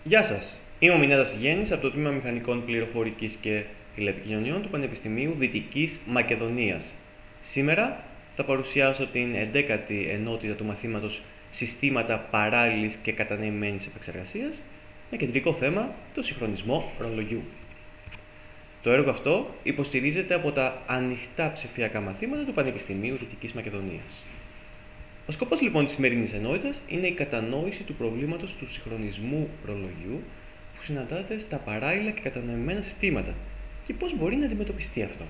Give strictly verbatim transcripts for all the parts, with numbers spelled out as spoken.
Γεια σας. Είμαι ο Μινάδας Γέννης από το Τμήμα Μηχανικών Πληροφορικής και Τηλεπικοινωνιών του Πανεπιστημίου Δυτικής Μακεδονίας. Σήμερα θα παρουσιάσω την εντέκατη ενότητα του μαθήματος Συστήματα Παράλληλης και Κατανεμημένης Επεξεργασίας με κεντρικό θέμα το συγχρονισμό ρολογιού. Το έργο αυτό υποστηρίζεται από τα ανοιχτά ψηφιακά μαθήματα του Πανεπιστημίου Δυτικής Μακεδονίας. Ο σκοπός λοιπόν της σημερινής ενότητας είναι η κατανόηση του προβλήματος του συγχρονισμού ρολογιού που συναντάται στα παράλληλα και κατανεμημένα συστήματα και πώς μπορεί να αντιμετωπιστεί αυτό.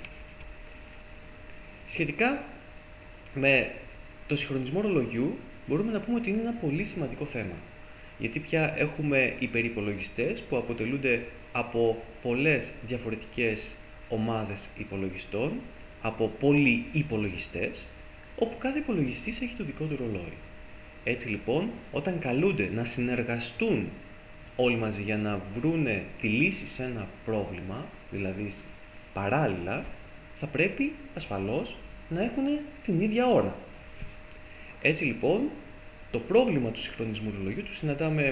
Σχετικά με το συγχρονισμό ρολογιού μπορούμε να πούμε ότι είναι ένα πολύ σημαντικό θέμα, γιατί πια έχουμε υπερυπολογιστές που αποτελούνται από πολλές διαφορετικές ομάδες υπολογιστών, από πολλοί υπολογιστές, όπου κάθε υπολογιστής έχει το δικό του ρολόι. Έτσι λοιπόν, όταν καλούνται να συνεργαστούν όλοι μαζί για να βρούνε τη λύση σε ένα πρόβλημα, δηλαδή παράλληλα, θα πρέπει ασφαλώς να έχουν την ίδια ώρα. Έτσι λοιπόν, το πρόβλημα του συγχρονισμού ρολογιού του συναντάμε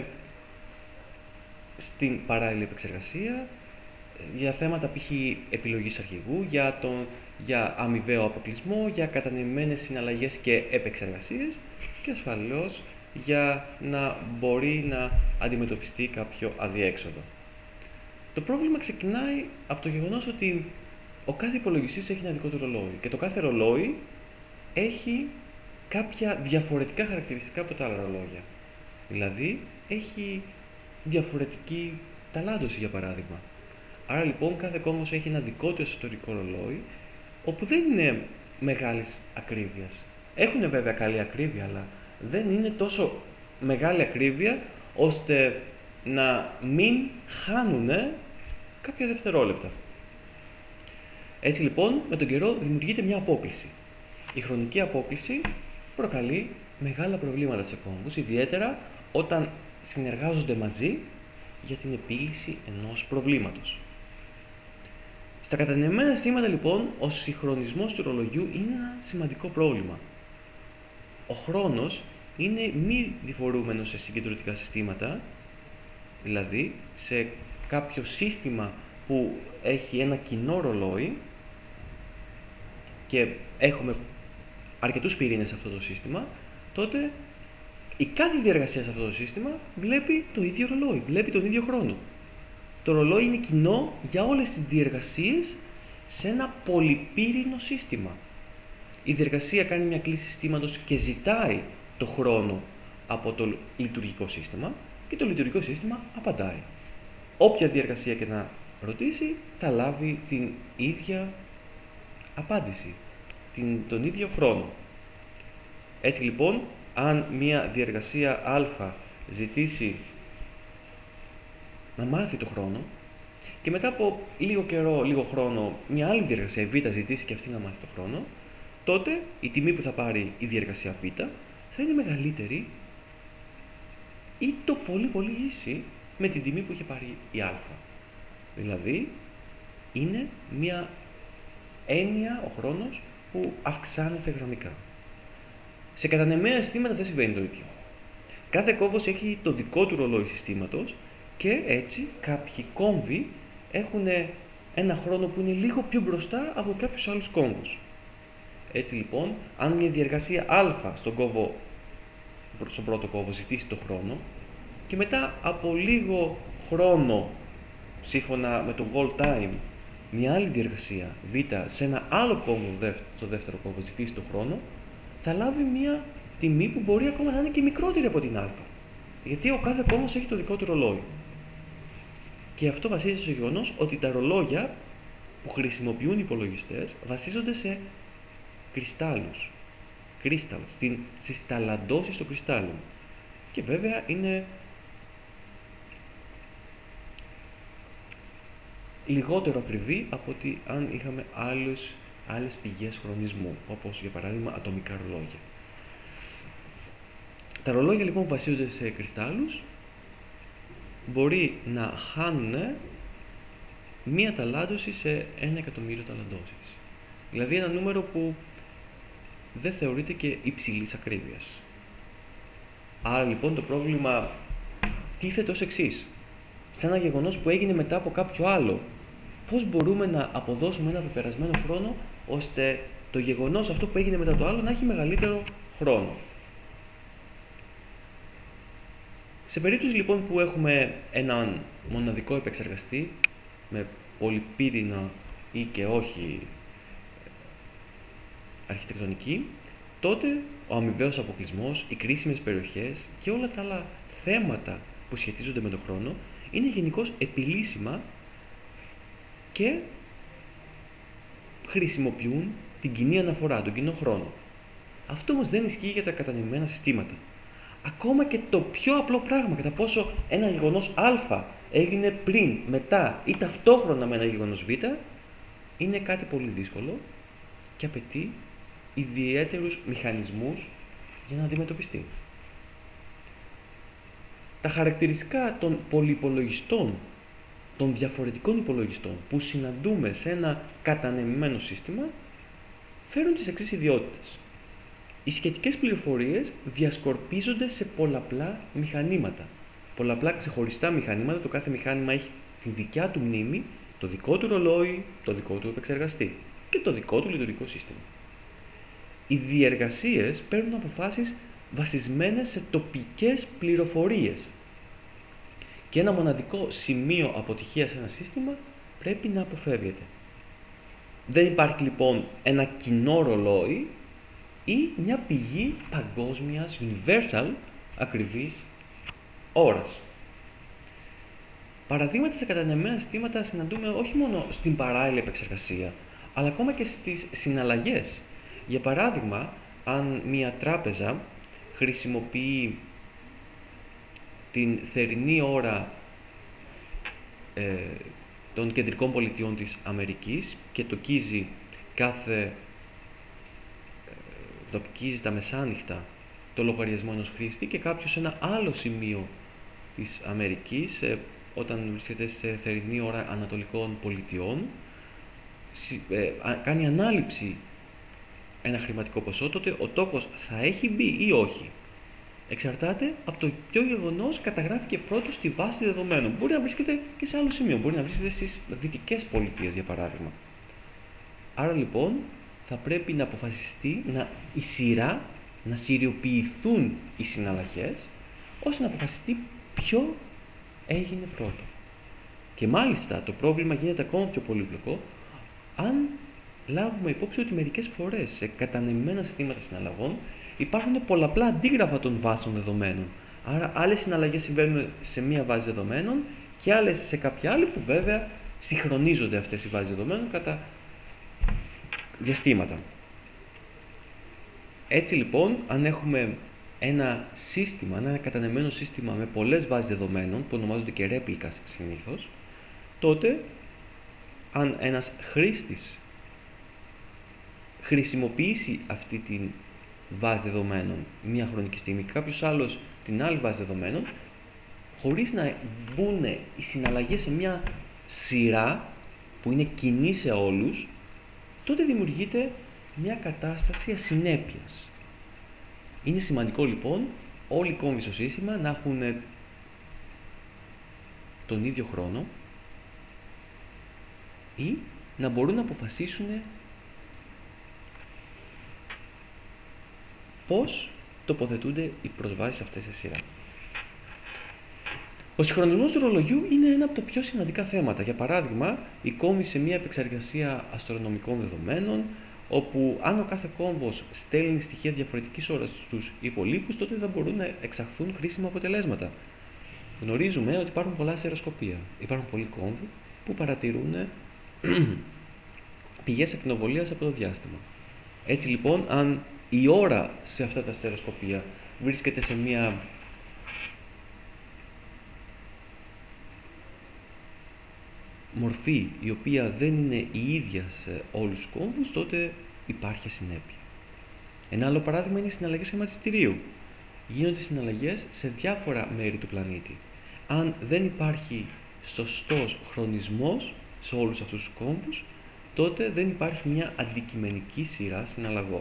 στην παράλληλη επεξεργασία, για θέματα π.χ. επιλογής αρχηγού, για, τον, για αμοιβαίο αποκλεισμό, για κατανεμημένες συναλλαγές και επεξεργασίες και ασφαλώς για να μπορεί να αντιμετωπιστεί κάποιο αδιέξοδο. Το πρόβλημα ξεκινάει από το γεγονός ότι ο κάθε υπολογιστής έχει ένα δικό του ρολόι και το κάθε ρολόι έχει κάποια διαφορετικά χαρακτηριστικά από τα άλλα ρολόγια. Δηλαδή, έχει διαφορετική ταλάντωση, για παράδειγμα. Άρα λοιπόν κάθε κόμβος έχει ένα δικό του εσωτερικό ρολόι, όπου δεν είναι μεγάλης ακρίβειας. Έχουν βέβαια καλή ακρίβεια, αλλά δεν είναι τόσο μεγάλη ακρίβεια, ώστε να μην χάνουν κάποια δευτερόλεπτα. Έτσι λοιπόν, με τον καιρό δημιουργείται μια απόκλιση. Η χρονική απόκλιση προκαλεί μεγάλα προβλήματα σε κόμβους, ιδιαίτερα όταν συνεργάζονται μαζί για την επίλυση ενός προβλήματος. Στα κατανεμμένα συστήματα λοιπόν, ο συγχρονισμός του ρολογιού είναι ένα σημαντικό πρόβλημα. Ο χρόνος είναι μη διφορούμενος σε συγκεντρωτικά συστήματα, δηλαδή σε κάποιο σύστημα που έχει ένα κοινό ρολόι και έχουμε αρκετούς πυρήνες σε αυτό το σύστημα, τότε η κάθε διεργασία σε αυτό το σύστημα βλέπει το ίδιο ρολόι, βλέπει τον ίδιο χρόνο. Το ρολόι είναι κοινό για όλες τις διεργασίες σε ένα πολυπύρινο σύστημα. Η διεργασία κάνει μια κλίση συστήματος και ζητάει το χρόνο από το λειτουργικό σύστημα και το λειτουργικό σύστημα απαντάει. Όποια διεργασία και να ρωτήσει, θα λάβει την ίδια απάντηση, την, τον ίδιο χρόνο. Έτσι λοιπόν, αν μια διεργασία α ζητήσει να μάθει το χρόνο και μετά από λίγο καιρό, λίγο χρόνο, μια άλλη διεργασία β ζητήσει και αυτή να μάθει το χρόνο, τότε η τιμή που θα πάρει η διεργασία β θα είναι μεγαλύτερη ή το πολύ πολύ ίση με την τιμή που είχε πάρει η α. Δηλαδή, είναι μια έννοια, ο χρόνος, που αυξάνεται γραμμικά. Σε κατανεμμένα συστήματα δεν συμβαίνει το ίδιο. Κάθε κόμβος έχει το δικό του ρολόι συστήματος και έτσι κάποιοι κόμβοι έχουν ένα χρόνο που είναι λίγο πιο μπροστά από κάποιους άλλους κόμβους. Έτσι λοιπόν, αν μια διεργασία α στον, κόμβο, στον πρώτο κόμβο ζητήσει το χρόνο και μετά από λίγο χρόνο, σύμφωνα με το wall time, μια άλλη διεργασία β σε ένα άλλο κόμβο, στο δεύτερο κόμβο ζητήσει το χρόνο, θα λάβει μια τιμή που μπορεί ακόμα να είναι και μικρότερη από την α. Γιατί ο κάθε κόμβος έχει το δικό του ρολόι. Και αυτό βασίζεται στο γεγονός ότι τα ρολόγια που χρησιμοποιούν οι υπολογιστές βασίζονται σε κρυστάλλους. Crystals, στις ταλαντώσεις των κρυστάλλων. Και βέβαια είναι λιγότερο ακριβή από ότι αν είχαμε άλλους, άλλες πηγές χρονισμού, όπως για παράδειγμα ατομικά ρολόγια. Τα ρολόγια λοιπόν που βασίζονται σε κρυστάλλους μπορεί να χάνουν μία ταλάντωση σε ένα εκατομμύριο ταλαντώσεις. Δηλαδή ένα νούμερο που δεν θεωρείται και υψηλής ακρίβειας. Άρα λοιπόν το πρόβλημα τίθεται ως εξής. σε ένα γεγονός που έγινε μετά από κάποιο άλλο. Πώς μπορούμε να αποδώσουμε ένα πεπερασμένο χρόνο, ώστε το γεγονός αυτό που έγινε μετά το άλλο να έχει μεγαλύτερο χρόνο. Σε περίπτωση λοιπόν που έχουμε έναν μοναδικό επεξεργαστή με πολυπύρινα ή και όχι αρχιτεκτονική, τότε ο αμοιβαίος αποκλεισμός, οι κρίσιμες περιοχές και όλα τα άλλα θέματα που σχετίζονται με τον χρόνο είναι γενικώς επιλύσιμα και χρησιμοποιούν την κοινή αναφορά, τον κοινό χρόνο. Αυτό όμως δεν ισχύει για τα κατανεμημένα συστήματα. Ακόμα και το πιο απλό πράγμα, κατά πόσο ένα γεγονός α έγινε πριν, μετά ή ταυτόχρονα με ένα γεγονός β, είναι κάτι πολύ δύσκολο και απαιτεί ιδιαίτερους μηχανισμούς για να αντιμετωπιστεί. Τα χαρακτηριστικά των πολυυπολογιστών, των διαφορετικών υπολογιστών που συναντούμε σε ένα κατανεμημένο σύστημα φέρουν τις εξής ιδιότητες. Οι σχετικές πληροφορίες διασκορπίζονται σε πολλαπλά μηχανήματα. Πολλαπλά ξεχωριστά μηχανήματα, το κάθε μηχάνημα έχει τη δικιά του μνήμη, το δικό του ρολόι, το δικό του επεξεργαστή και το δικό του λειτουργικό σύστημα. Οι διεργασίες παίρνουν αποφάσεις βασισμένες σε τοπικές πληροφορίες και ένα μοναδικό σημείο αποτυχίας σε ένα σύστημα πρέπει να αποφεύγεται. Δεν υπάρχει λοιπόν ένα κοινό ρολόι ή μια πηγή παγκόσμιας, universal, ακριβής ώρας. Παραδείγματα σε κατανεμμένα συστήματα συναντούμε όχι μόνο στην παράλληλη επεξεργασία, αλλά ακόμα και στις συναλλαγές. Για παράδειγμα, αν μια τράπεζα χρησιμοποιεί την θερινή ώρα ε, των κεντρικών πολιτιών της Αμερικής και τοκίζει κάθε τοπικίζει τα μεσάνυχτα το λογαριασμό ενός χρήστη και κάποιος σε ένα άλλο σημείο της Αμερικής, ε, όταν βρίσκεται σε θερινή ώρα ανατολικών πολιτιών, ε, κάνει ανάληψη ένα χρηματικό ποσό, τότε ο τόκος θα έχει μπει ή όχι. Εξαρτάται από το ποιο γεγονός καταγράφηκε πρώτο στη βάση δεδομένων. Μπορεί να βρίσκεται και σε άλλο σημείο, μπορεί να βρίσκεται στις δυτικές πολιτείες, για παράδειγμα. Άρα λοιπόν, θα πρέπει να αποφασιστεί να, η σειρά, να σειριοποιηθούν οι συναλλαγές, ώστε να αποφασιστεί ποιο έγινε πρώτο. Και μάλιστα το πρόβλημα γίνεται ακόμα πιο πολύπλοκο, αν λάβουμε υπόψη ότι μερικές φορές σε κατανεμμένα συστήματα συναλλαγών υπάρχουν πολλαπλά αντίγραφα των βάσεων δεδομένων. Άρα άλλες συναλλαγές συμβαίνουν σε μία βάση δεδομένων και άλλες σε κάποια άλλη που βέβαια συγχρονίζονται αυτές οι βάσεις δεδομένων κατά διαστήματα. Έτσι λοιπόν, αν έχουμε ένα σύστημα, ένα κατανεμμένο σύστημα με πολλές βάσεις δεδομένων που ονομάζονται και ρέπλικας συνήθως, τότε αν ένας χρήστης χρησιμοποιήσει αυτή τη βάση δεδομένων μία χρονική στιγμή και κάποιος άλλος την άλλη βάση δεδομένων, χωρίς να μπουν οι συναλλαγές σε μία σειρά που είναι κοινή σε όλους, τότε δημιουργείται μια κατάσταση ασυνέπειας. Είναι σημαντικό λοιπόν όλοι οι κόμβοι στο σύστημα να έχουν τον ίδιο χρόνο ή να μπορούν να αποφασίσουν πώς τοποθετούνται οι προσβάσεις αυτές σε σειρά. Ο συγχρονισμός του ρολογιού είναι ένα από τα πιο σημαντικά θέματα. Για παράδειγμα, η κόμβη σε μια επεξεργασία αστρονομικών δεδομένων, όπου αν ο κάθε κόμβος στέλνει στοιχεία διαφορετικής ώρας στους υπολείπους, τότε θα μπορούν να εξαχθούν χρήσιμα αποτελέσματα. Γνωρίζουμε ότι υπάρχουν πολλά στερεοσκοπία. Υπάρχουν πολλοί κόμβοι που παρατηρούν πηγές ακτινοβολίας από το διάστημα. Έτσι λοιπόν, αν η ώρα σε αυτά τα στερεοσκοπία βρίσκεται σε μια μορφή η οποία δεν είναι η ίδια σε όλους τους κόμβους, τότε υπάρχει ασυνέπεια. Ένα άλλο παράδειγμα είναι οι συναλλαγές χρηματιστηρίου. Γίνονται συναλλαγές σε διάφορα μέρη του πλανήτη. Αν δεν υπάρχει σωστός χρονισμός σε όλους αυτούς τους κόμβους, τότε δεν υπάρχει μια αντικειμενική σειρά συναλλαγών.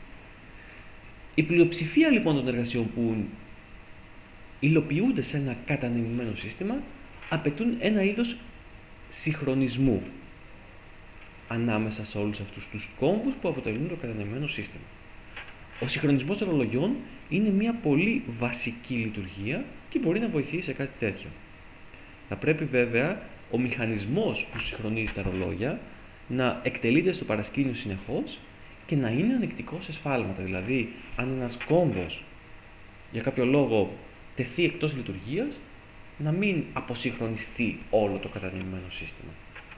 Η πλειοψηφία λοιπόν των εργασιών που υλοποιούνται σε ένα κατανεμημένο σύστημα απαιτούν ένα είδος συγχρονισμού ανάμεσα σε όλους αυτούς τους κόμβους που αποτελούν το κατανεμμένο σύστημα. Ο συγχρονισμός των ρολογιών είναι μια πολύ βασική λειτουργία και μπορεί να βοηθήσει σε κάτι τέτοιο. Θα πρέπει βέβαια ο μηχανισμός που συγχρονίζει τα ρολόγια να εκτελείται στο παρασκήνιο συνεχώς και να είναι ανεκτικός σε σφάλματα. Δηλαδή, αν ένας κόμβος για κάποιο λόγο τεθεί εκτός λειτουργίας, να μην αποσυγχρονιστεί όλο το κατανεμμένο σύστημα.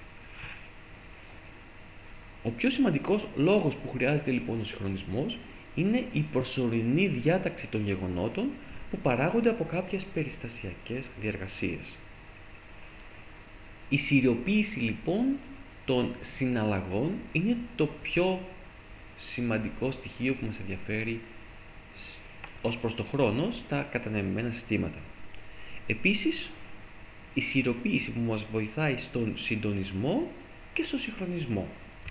Ο πιο σημαντικός λόγος που χρειάζεται λοιπόν ο συγχρονισμός είναι η προσωρινή διάταξη των γεγονότων που παράγονται από κάποιες περιστασιακές διεργασίες. Η σιριοποίηση λοιπόν των συναλλαγών είναι το πιο σημαντικό στοιχείο που μας ενδιαφέρει ως προς το χρόνο στα κατανεμημένα συστήματα. Επίσης, η σιριοποίηση που μας βοηθάει στον συντονισμό και στον συγχρονισμό.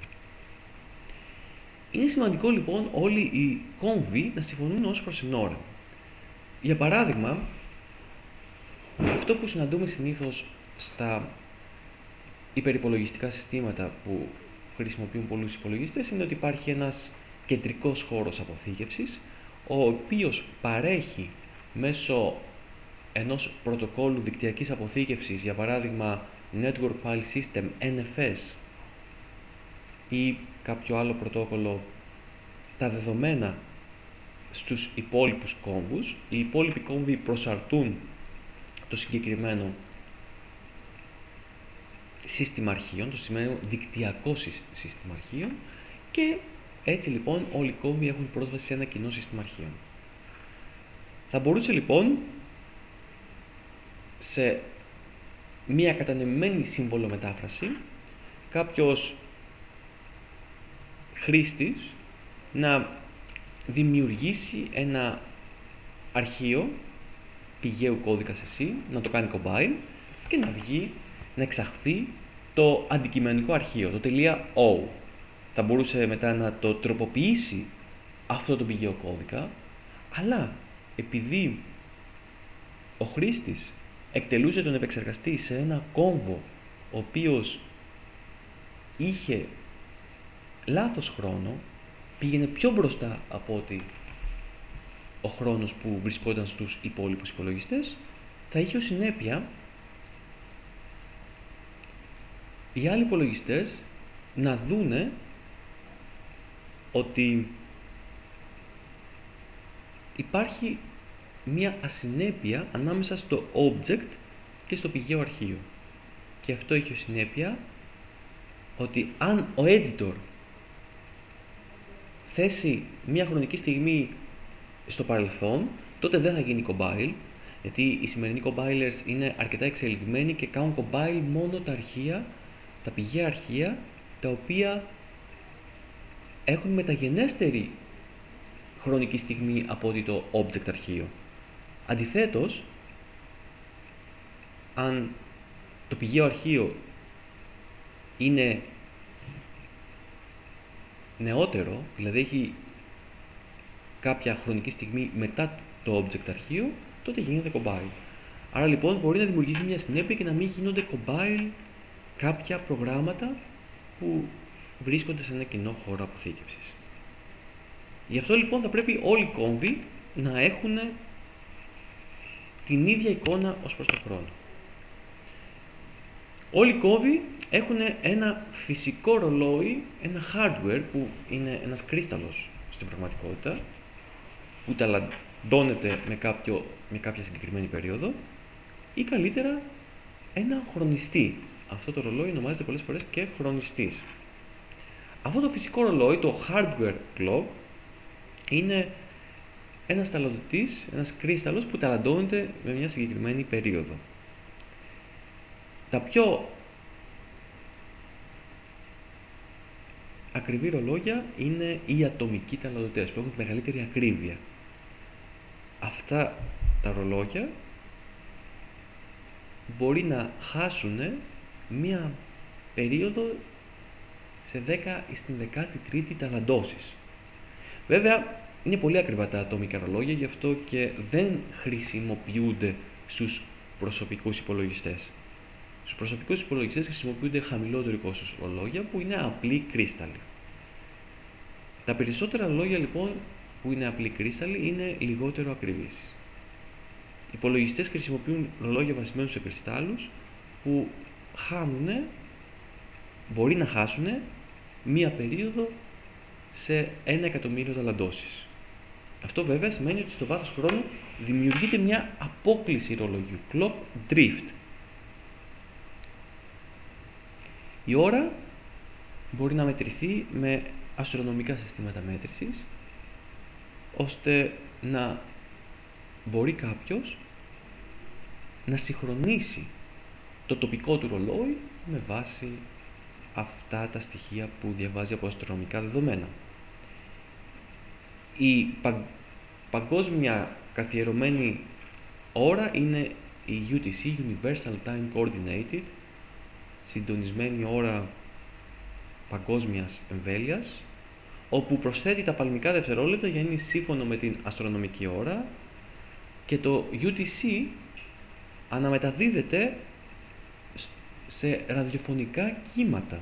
Είναι σημαντικό λοιπόν όλοι οι κόμβοι να συμφωνούν ως προς την ώρα. Για παράδειγμα, αυτό που συναντούμε συνήθως στα υπερυπολογιστικά συστήματα που χρησιμοποιούν πολλούς υπολογιστές είναι ότι υπάρχει ένας κεντρικός χώρος αποθήκευσης, ο οποίος παρέχει μέσω ενός πρωτοκόλλου δικτυακής αποθήκευσης, για παράδειγμα Network File System N F S ή κάποιο άλλο πρωτόκολλο, τα δεδομένα στους υπόλοιπους κόμβους. Οι υπόλοιποι κόμβοι προσαρτούν το συγκεκριμένο σύστημα αρχείων, το σημαίνει δικτυακό σύστημα αρχείων, και έτσι λοιπόν όλοι οι κόμβοι έχουν πρόσβαση σε ένα κοινό σύστημα αρχείων. Θα μπορούσε λοιπόν σε μία κατανεμημένη συμβολομετάφραση κάποιος χρήστης να δημιουργήσει ένα αρχείο πηγαίου κώδικα σε C, να το κάνει compile και να βγει, να εξαχθεί το αντικειμενικό αρχείο, το .o. Θα μπορούσε μετά να το τροποποιήσει αυτό το πηγαίο κώδικα, αλλά επειδή ο χρήστης εκτελούσε τον επεξεργαστή σε ένα κόμβο ο οποίος είχε λάθος χρόνο, πήγαινε πιο μπροστά από ότι ο χρόνος που βρισκόταν στους υπόλοιπους υπολογιστές, θα είχε ως συνέπεια οι άλλοι υπολογιστές να δούνε ότι υπάρχει μία ασυνέπεια ανάμεσα στο object και στο πηγαίο αρχείο. Και αυτό έχει ως συνέπεια ότι αν ο editor θέσει μία χρονική στιγμή στο παρελθόν, τότε δεν θα γίνει compile, γιατί οι σημερινοί compilers είναι αρκετά εξελιγμένοι και κάνουν compile μόνο τα αρχεία, τα πηγαία αρχεία, τα οποία έχουν μεταγενέστερη χρονική στιγμή από ότι το object αρχείο. Αντιθέτως, αν το πηγαίο αρχείο είναι νεότερο, δηλαδή έχει κάποια χρονική στιγμή μετά το object αρχείο, τότε γίνεται compile. Άρα λοιπόν μπορεί να δημιουργηθεί μια συνέπεια και να μην γίνονται compile κάποια προγράμματα που βρίσκονται σε ένα κοινό χώρο αποθήκευσης. Γι' αυτό λοιπόν θα πρέπει όλοι οι κόμβοι να έχουν την ίδια εικόνα ως προς τον χρόνο. Όλοι οι κόμβοι έχουν ένα φυσικό ρολόι, ένα hardware που είναι ένας κρίσταλος στην πραγματικότητα, που ταλαντώνεται με, κάποιο, με κάποια συγκεκριμένη περίοδο, ή καλύτερα ένα χρονιστή. Αυτό το ρολόι ονομάζεται πολλές φορές και χρονιστής. Αυτό το φυσικό ρολόι, το hardware clock, είναι ένας ταλαντωτής, ένας κρίσταλος που ταλαντώνεται με μια συγκεκριμένη περίοδο. Τα πιο ακριβή ρολόγια είναι οι ατομικοί ταλαντωτές που έχουν μεγαλύτερη ακρίβεια. Αυτά τα ρολόγια μπορεί να χάσουν μία περίοδο σε δέκα ή στην δεκάτη τρίτη ταλαντώσεις. Βέβαια, είναι πολύ ακριβά τα ατομικά ρολόγια, γι' αυτό και δεν χρησιμοποιούνται στους προσωπικούς υπολογιστές. Στους προσωπικούς υπολογιστές χρησιμοποιούνται χαμηλότερου κόστους ρολόγια που είναι απλοί κρίσταλλοι. Τα περισσότερα ρολόγια λοιπόν που είναι απλοί κρίσταλλοι είναι λιγότερο ακριβείς. Οι υπολογιστές χρησιμοποιούν ρολόγια βασισμένους σε κρυστάλλους που χάνουνε, μπορεί να χάσουν μία περίοδο σε ένα εκατομμύριο ταλαντώσεις. Αυτό βέβαια σημαίνει ότι στο βάθος χρόνου δημιουργείται μια απόκλιση ρολογιού, clock drift. Η ώρα μπορεί να μετρηθεί με αστρονομικά συστήματα μέτρησης, ώστε να μπορεί κάποιος να συγχρονίσει το τοπικό του ρολόι με βάση αυτά τα στοιχεία που διαβάζει από αστρονομικά δεδομένα. Η πα... παγκόσμια καθιερωμένη ώρα είναι η γιου τι σι, Universal Time Coordinated, συντονισμένη ώρα παγκόσμιας εμβέλειας, όπου προσθέτει τα παλμικά δευτερόλεπτα για να είναι σύμφωνο με την αστρονομική ώρα, και το γιου τι σι αναμεταδίδεται σε ραδιοφωνικά κύματα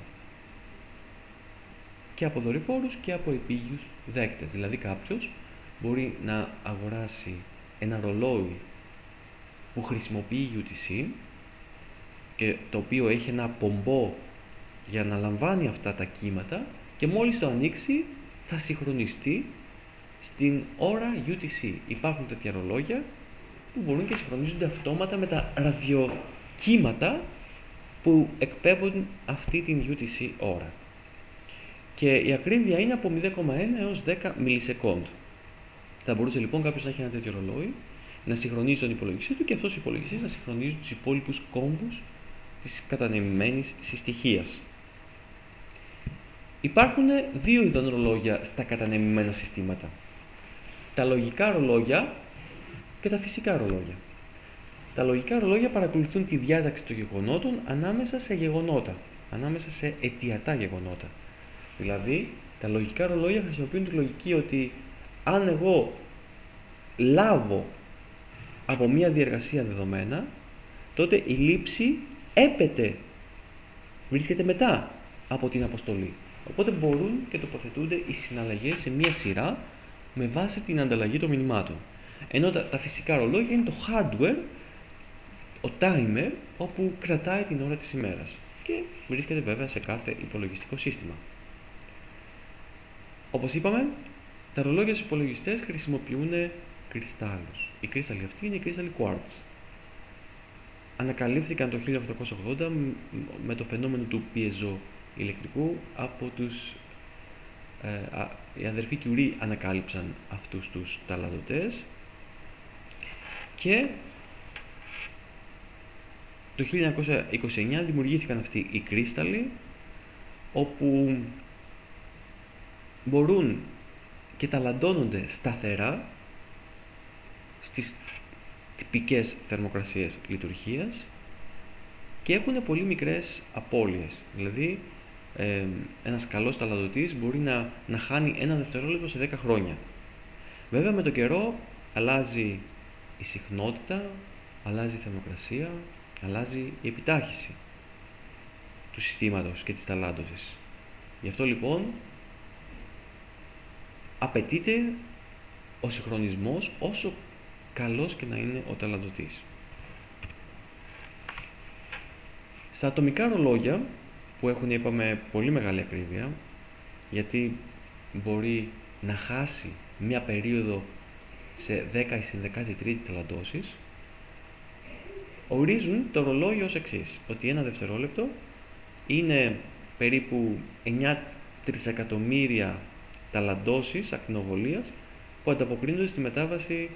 και από δορυφόρους και από επίγειους δέκτες. Δηλαδή κάποιος μπορεί να αγοράσει ένα ρολόι που χρησιμοποιεί γιου τι σι και το οποίο έχει ένα πομπό για να λαμβάνει αυτά τα κύματα, και μόλις το ανοίξει θα συγχρονιστεί στην ώρα γιου τι σι. Υπάρχουν τέτοια ρολόγια που μπορούν και συγχρονίζονται αυτόματα με τα ραδιοκύματα που εκπέμπουν αυτή την γιου τι σι ώρα. Και η ακρίβεια είναι από μηδέν κόμμα ένα έως δέκα μιλισεκόντ. Θα μπορούσε λοιπόν κάποιος να έχει ένα τέτοιο ρολόι, να συγχρονίζει τον υπολογιστή του και αυτός ο υπολογιστής να συγχρονίζει τους υπόλοιπους κόμβους της κατανεμημένης συστοιχίας. Υπάρχουν δύο είδων ρολόγια στα κατανεμημένα συστήματα. Τα λογικά ρολόγια και τα φυσικά ρολόγια. Τα λογικά ρολόγια παρακολουθούν τη διάταξη των γεγονότων ανάμεσα σε γεγονότα, ανάμεσα σε αιτιατά γεγονότα. Δηλαδή, τα λογικά ρολόγια χρησιμοποιούν τη λογική ότι αν εγώ λάβω από μία διεργασία δεδομένα, τότε η λήψη έπεται, βρίσκεται μετά από την αποστολή. Οπότε μπορούν και τοποθετούνται οι συναλλαγές σε μία σειρά με βάση την ανταλλαγή των μηνυμάτων. Ενώ τα, τα φυσικά ρολόγια είναι το hardware, ο timer, όπου κρατάει την ώρα της ημέρας και βρίσκεται βέβαια σε κάθε υπολογιστικό σύστημα. Όπως είπαμε, τα ρολόγια στους υπολογιστές χρησιμοποιούν κρυστάλλους. Οι κρύσταλλοι αυτοί είναι οι κρύσταλλοι quartz. Ανακαλύφθηκαν το χίλια οκτακόσια ογδόντα με το φαινόμενο του πιεζοηλεκτρικού από τους... Ε, α, οι αδερφοί Curie ανακάλυψαν αυτούς τους ταλαντωτές και το χίλια εννιακόσια είκοσι εννιά δημιουργήθηκαν αυτοί οι κρύσταλλοι, όπου μπορούν και ταλαντώνονται σταθερά στις τυπικές θερμοκρασίες λειτουργίας και έχουν πολύ μικρές απώλειες. Δηλαδή, ε, ένας καλός ταλαντωτής μπορεί να, να χάνει ένα δευτερόλεπτο σε δέκα χρόνια. Βέβαια, με τον καιρό αλλάζει η συχνότητα, αλλάζει η θερμοκρασία, αλλάζει η επιτάχυση του συστήματος και της ταλάντωσης. Γι' αυτό λοιπόν απαιτείται ο συγχρονισμός όσο καλός και να είναι ο ταλαντωτής. Στα ατομικά ρολόγια, που έχουν, είπαμε, πολύ μεγάλη ακρίβεια, γιατί μπορεί να χάσει μια περίοδο σε δέκα ή στην δεκάτη τρίτη ταλαντώσεις, ορίζουν το ρολόι ως εξής, ότι ένα δευτερόλεπτο είναι περίπου εννιά τρισεκατομμύρια ταλαντώσεις ακτινοβολίας που ανταποκρίνονται στη μετάβαση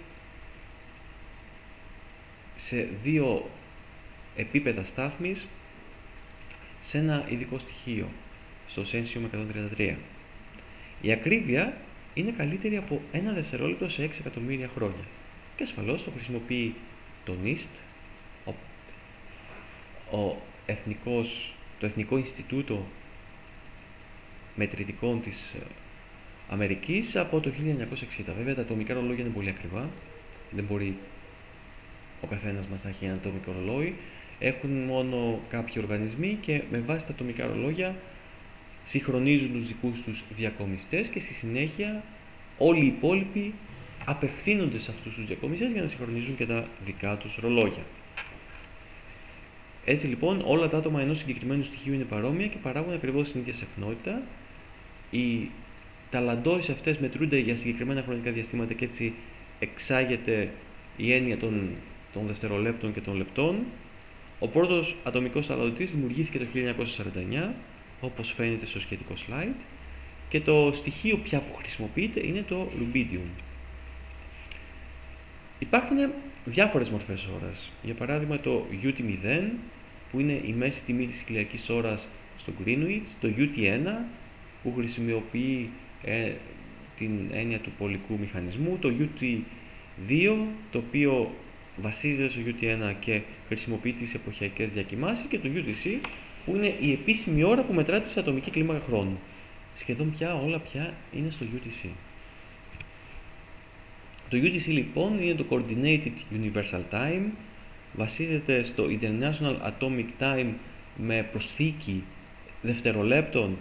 σε δύο επίπεδα στάθμης σε ένα ειδικό στοιχείο, στο Cesium εκατόν τριάντα τρία. Η ακρίβεια είναι καλύτερη από ένα δευτερόλεπτο σε έξι εκατομμύρια χρόνια και ασφαλώς το χρησιμοποιεί το νιστ, ο, ο εθνικός, το Εθνικό Ινστιτούτο Μετρητικών της Αμερικής από το χίλια εννιακόσια εξήντα. Βέβαια τα ατομικά ρολόγια είναι πολύ ακριβά, δεν μπορεί ο καθένας μας να έχει ένα ατομικό ρολόι. έχουν μόνο κάποιοι οργανισμοί και με βάση τα ατομικά ρολόγια συγχρονίζουν τους δικούς τους διακομιστές και στη συνέχεια όλοι οι υπόλοιποι απευθύνονται σε αυτούς τους διακομιστές για να συγχρονίζουν και τα δικά τους ρολόγια. Έτσι λοιπόν όλα τα άτομα ενός συγκεκριμένου στοιχείου είναι παρόμοια και παράγουν ακριβώς την ίδια συχνότητα. Οι ταλαντώσεις αυτές μετρούνται για συγκεκριμένα χρονικά διαστήματα και έτσι εξάγεται η έννοια των, των δευτερολέπτων και των λεπτών. Ο πρώτος ατομικός ταλαντωτής δημιουργήθηκε το χίλια εννιακόσια σαράντα εννιά, όπως φαίνεται στο σχετικό slide, και το στοιχείο πια που χρησιμοποιείται είναι το rubidium. Υπάρχουν διάφορες μορφές ώρας. Για παράδειγμα το γιου τι μηδέν, που είναι η μέση τιμή της ηλιακής ώρας στο Greenwich, το γιου τι ένα, που χρησιμοποιεί ε, την έννοια του πολικού μηχανισμού, το γιου τι δύο, το οποίο βασίζεται στο γιου τι ένα και χρησιμοποιεί τις εποχιακές διακυμάνσεις, και το γιου τι σι, που είναι η επίσημη ώρα που μετράται σε ατομική κλίμακα χρόνου. Σχεδόν πια όλα πια είναι στο γιου τι σι. Το γιου τι σι λοιπόν είναι το Coordinated Universal Time, βασίζεται στο International Atomic Time με προσθήκη δευτερολέπτων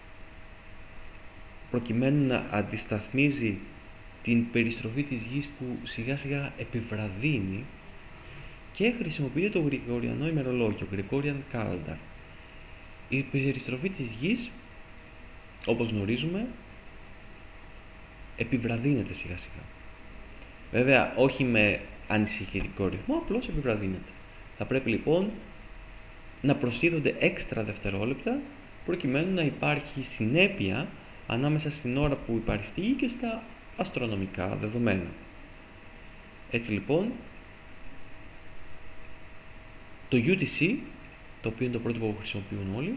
προκειμένου να αντισταθμίζει την περιστροφή της γης που σιγά σιγά επιβραδύνει, και χρησιμοποιείται το γρηγοριανό ημερολόγιο, Gregorian Calendar. Η περιστροφή της γης, όπως γνωρίζουμε, επιβραδύνεται σιγά σιγά. Βέβαια όχι με ανησυχητικό ρυθμό, απλώς επιβραδύνεται. Θα πρέπει λοιπόν να προστίθονται έξτρα δευτερόλεπτα προκειμένου να υπάρχει συνέπεια ανάμεσα στην ώρα που υπάρχει στη γη και στα αστρονομικά δεδομένα. Έτσι λοιπόν το γιου τι σι, το οποίο είναι το πρότυπο που χρησιμοποιούν όλοι,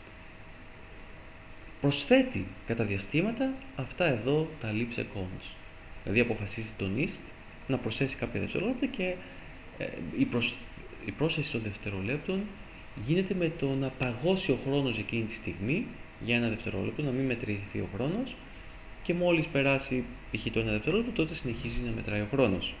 προσθέτει κατά διαστήματα αυτά εδώ τα leap seconds. Δηλαδή αποφασίζει το νιστ να προσθέσει κάποια δευτερόλεπτα και ε, η, προσ... η πρόσθεση των δευτερολέπτων γίνεται με το να παγώσει ο χρόνος εκείνη τη στιγμή για ένα δευτερόλεπτο, να μην μετρηθεί ο χρόνος, και μόλις περάσει π.χ. το ένα δευτερόλεπτο, τότε συνεχίζει να μετράει ο χρόνος.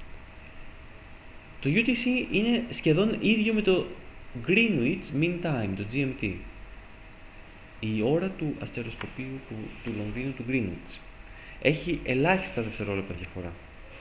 Το γιου τι σι είναι σχεδόν ίδιο με το Greenwich Mean Time, το τζι εμ τι, η ώρα του αστεροσκοπίου του, του Λονδίνου του Greenwich. Έχει ελάχιστα δευτερόλεπτα διαφορά.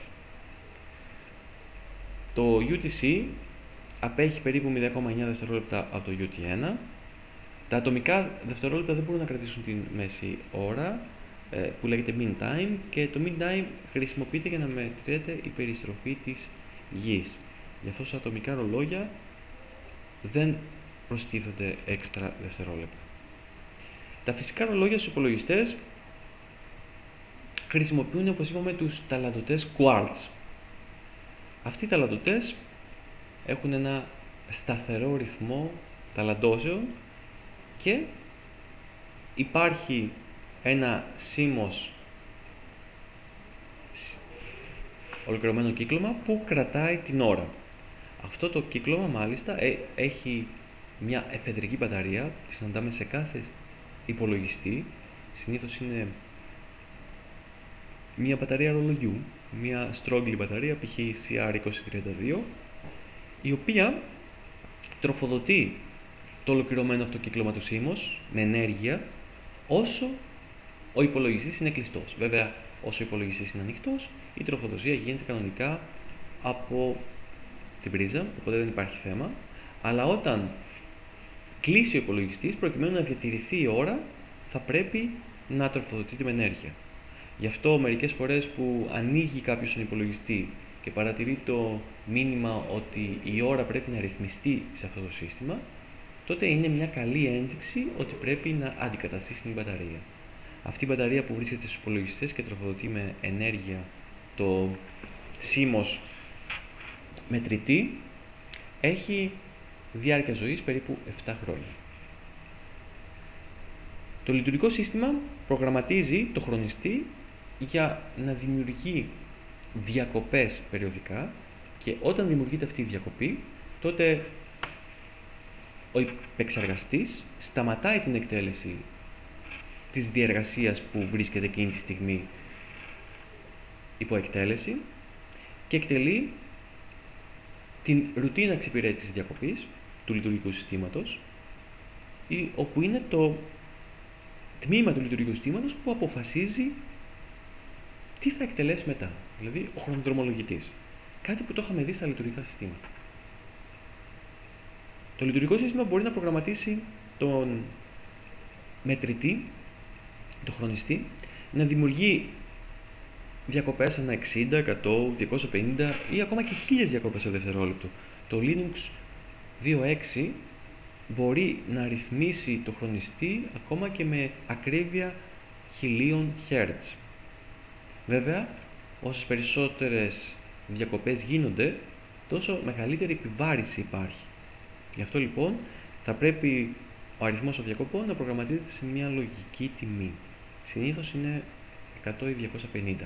Το γιου τι σι απέχει περίπου μηδέν κόμμα εννιά δευτερόλεπτα από το γιου τι ένα. Τα ατομικά δευτερόλεπτα δεν μπορούν να κρατήσουν τη μέση ώρα, που λέγεται mean time, και το mean time χρησιμοποιείται για να μετριέται η περιστροφή της γης. Γι' αυτό στα ατομικά ρολόγια δεν προστίθονται έξτρα δευτερόλεπτα. Τα φυσικά ρολόγια στους υπολογιστές χρησιμοποιούν, όπως είπαμε, τους ταλαντωτές quartz. Αυτοί οι ταλαντωτές έχουν ένα σταθερό ρυθμό ταλαντώσεων και υπάρχει ένα σήμος ολοκληρωμένο κύκλωμα που κρατάει την ώρα. Αυτό το κύκλωμα μάλιστα έχει μια εφεδρική μπαταρία, τη συναντάμε σε κάθε υπολογιστή. Συνήθως είναι μια μπαταρία ρολογιού, μια στρόγγυλη μπαταρία, π.χ. σι αρ είκοσι τριάντα δύο, η οποία τροφοδοτεί το ολοκληρωμένο αυτό κύκλωμα του σήμος με ενέργεια όσο ο υπολογιστής είναι κλειστός. Βέβαια, όσο ο υπολογιστής είναι ανοιχτός, η τροφοδοσία γίνεται κανονικά από την πρίζα, οπότε δεν υπάρχει θέμα. Αλλά όταν κλείσει ο υπολογιστής, προκειμένου να διατηρηθεί η ώρα, θα πρέπει να τροφοδοτείται με ενέργεια. Γι' αυτό μερικές φορές που ανοίγει κάποιος τον υπολογιστή και παρατηρεί το μήνυμα ότι η ώρα πρέπει να ρυθμιστεί σε αυτό το σύστημα, τότε είναι μια καλή ένδειξη ότι πρέπει να αντικαταστήσει την μπαταρία. Αυτή η μπαταρία που βρίσκεται στους υπολογιστές και τροφοδοτεί με ενέργεια το σήμος μετρητή έχει διάρκεια ζωής περίπου επτά χρόνια. Το λειτουργικό σύστημα προγραμματίζει το χρονιστή για να δημιουργεί διακοπές περιοδικά, και όταν δημιουργείται αυτή η διακοπή, τότε ο επεξεργαστής σταματάει την εκτέλεση της διεργασίας που βρίσκεται εκείνη τη στιγμή υπό εκτέλεση και εκτελεί την ρουτίνα εξυπηρέτησης διακοπής του λειτουργικού συστήματος, ή όπου είναι το τμήμα του λειτουργικού συστήματος που αποφασίζει τι θα εκτελέσει μετά, δηλαδή ο χρονοδρομολογητής. Κάτι που το είχαμε δει στα λειτουργικά συστήματα. Το λειτουργικό σύστημα μπορεί να προγραμματίσει τον μετρητή, τον χρονιστή, να δημιουργεί διακοπές ανά εξήντα, εκατό, διακόσια πενήντα ή ακόμα και χίλιες διακοπές το δευτερόλεπτο. Το Linux δύο κόμμα έξι μπορεί να ρυθμίσει το χρονιστή ακόμα και με ακρίβεια χιλίων Hz. Βέβαια, όσες περισσότερες διακοπές γίνονται, τόσο μεγαλύτερη επιβάρηση υπάρχει. Γι' αυτό λοιπόν θα πρέπει ο αριθμός των διακοπών να προγραμματίζεται σε μια λογική τιμή. Συνήθως είναι εκατό ή διακόσια πενήντα.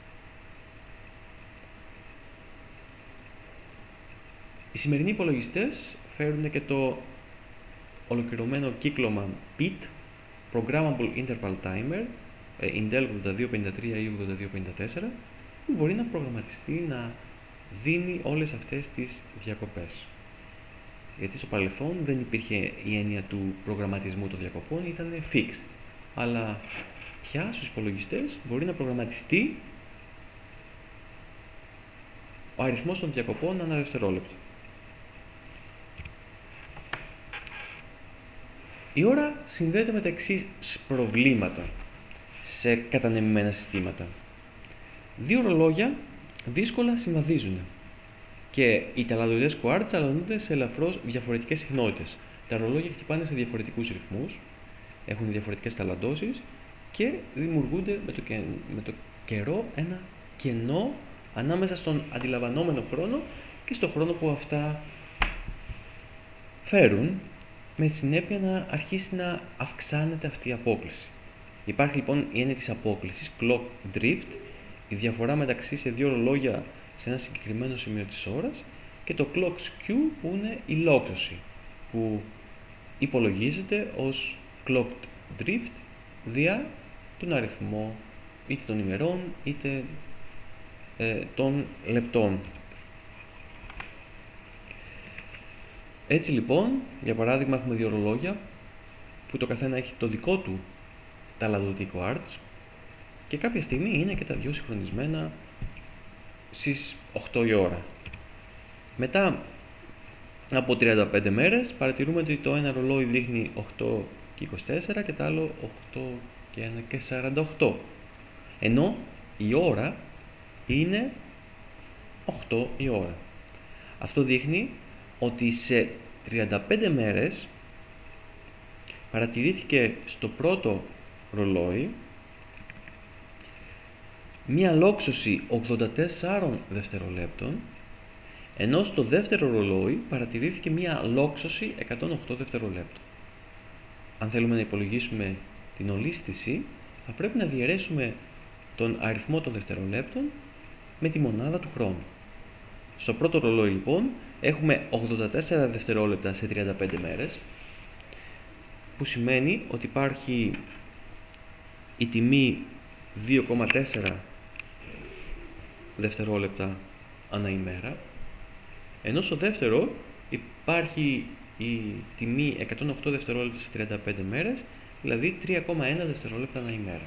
Οι σημερινοί υπολογιστές φέρουν και το ολοκληρωμένο κύκλωμα πι άι τι, Programmable Interval Timer, Intel ογδόντα δύο πενήντα τρία ή ογδόντα δύο πενήντα τέσσερα, που μπορεί να προγραμματιστεί να δίνει όλες αυτές τις διακοπές. Γιατί στο παρελθόν δεν υπήρχε η έννοια του προγραμματισμού των διακοπών, ήταν fixed. Αλλά πια στους υπολογιστές μπορεί να προγραμματιστεί ο αριθμός των διακοπών ανά δευτερόλεπτο. Η ώρα συνδέεται με τα εξής προβλήματα σε κατανεμημένα συστήματα. Δύο ρολόγια δύσκολα συμβαδίζουν και οι ταλαντωτές κουάρτς αλλαγούνται σε ελαφρώς διαφορετικές συχνότητες. Τα ρολόγια χτυπάνε σε διαφορετικούς ρυθμούς, έχουν διαφορετικές ταλαντώσεις και δημιουργούνται με το, και... με το καιρό ένα κενό ανάμεσα στον αντιλαμβανόμενο χρόνο και στον χρόνο που αυτά φέρουν, με συνέπεια να αρχίσει να αυξάνεται αυτή η απόκλιση. Υπάρχει λοιπόν η έννοια της απόκλισης, clock drift, η διαφορά μεταξύ σε δύο ρολόγια σε ένα συγκεκριμένο σημείο της ώρας, και το clock skew που είναι η λόξωση, που υπολογίζεται ως clock drift δια τον αριθμό είτε των ημερών είτε ε, των λεπτών. Έτσι λοιπόν, για παράδειγμα, έχουμε δύο ρολόγια που το καθένα έχει το δικό του ταλαντωτή κουάρτς και κάποια στιγμή είναι και τα δυο συγχρονισμένα στις οκτώ η ώρα. Μετά από τριάντα πέντε μέρες παρατηρούμε ότι το ένα ρολόι δείχνει οκτώ και είκοσι τέσσερα και το άλλο οκτώ και ένα και σαράντα οκτώ, ενώ η ώρα είναι οκτώ η ώρα. Αυτό δείχνει ότι σε τριάντα πέντε μέρες παρατηρήθηκε στο πρώτο ρολόι μία λόξωση ογδόντα τέσσερα δευτερολέπτων, ενώ στο δεύτερο ρολόι παρατηρήθηκε μία λόξωση εκατόν οκτώ δευτερολέπτων. Αν θέλουμε να υπολογίσουμε την ολίσθηση, θα πρέπει να διαιρέσουμε τον αριθμό των δευτερολέπτων με τη μονάδα του χρόνου. Στο πρώτο ρολόι λοιπόν έχουμε ογδόντα τέσσερα δευτερόλεπτα σε τριάντα πέντε μέρες, που σημαίνει ότι υπάρχει η τιμή δύο κόμμα τέσσερα δευτερόλεπτα ανά ημέρα, ενώ στο δεύτερο υπάρχει η τιμή εκατόν οκτώ δευτερόλεπτα σε τριάντα πέντε μέρες, δηλαδή τρία κόμμα ένα δευτερόλεπτα ανά ημέρα.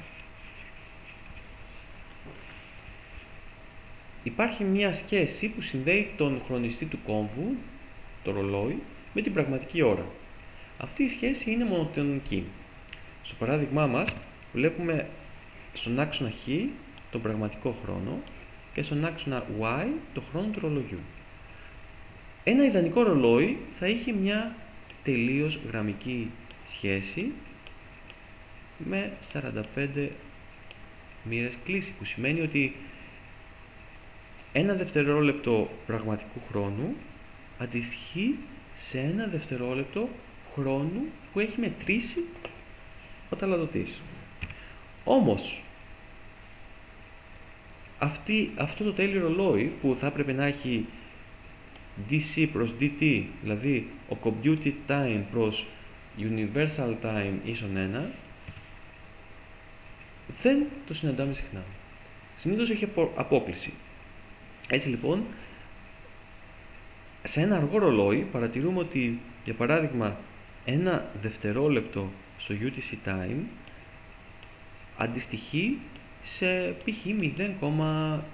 Υπάρχει μια σχέση που συνδέει τον χρονιστή του κόμβου, το ρολόι, με την πραγματική ώρα. Αυτή η σχέση είναι μονοτονική. Στο παράδειγμά μας βλέπουμε στον άξονα Χ τον πραγματικό χρόνο και στον άξονα Y το χρόνο του ρολογιού. Ένα ιδανικό ρολόι θα είχε μια τελείως γραμμική σχέση με σαράντα πέντε μοίρες κλίση, που σημαίνει ότι ένα δευτερόλεπτο πραγματικού χρόνου αντιστοιχεί σε ένα δευτερόλεπτο χρόνου που έχει μετρήσει ο ταλαντωτής. Όμως, αυτή, αυτό το τέλειο ρολόι που θα έπρεπε να έχει ντι σι προς ντι τι, δηλαδή ο computed time προς universal time ίσον ένα, δεν το συναντάμε συχνά. Συνήθως έχει απόκλιση. Έτσι λοιπόν, Σε ένα αργό ρολόι παρατηρούμε ότι, για παράδειγμα, ένα δευτερόλεπτο στο γιου τι σι time αντιστοιχεί σε π.χ. μηδέν κόμμα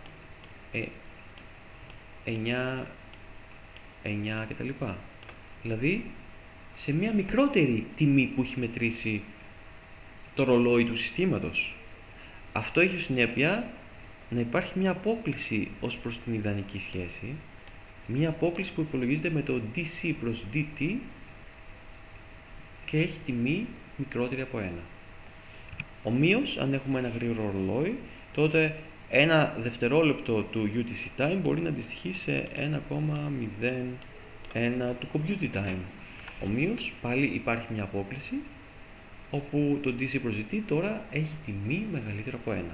εννιά εννιά κτλ. Δηλαδή, σε μια μικρότερη τιμή που έχει μετρήσει το ρολόι του συστήματος. Αυτό έχει ως συνέπεια να υπάρχει μια απόκλιση ως προς την ιδανική σχέση, μια απόκλιση που υπολογίζεται με το ντι σι προς ντι τι και έχει τιμή μικρότερη από ένα. Ομοίως, αν έχουμε ένα γρήγορο ρολόι, τότε ένα δευτερόλεπτο του γιου τι σι time μπορεί να αντιστοιχεί σε ένα κόμμα μηδέν ένα του computing time. Ομοίως, πάλι υπάρχει μια απόκλιση, όπου το ντι σι προς ντι τι τώρα έχει τιμή μεγαλύτερη από ένα.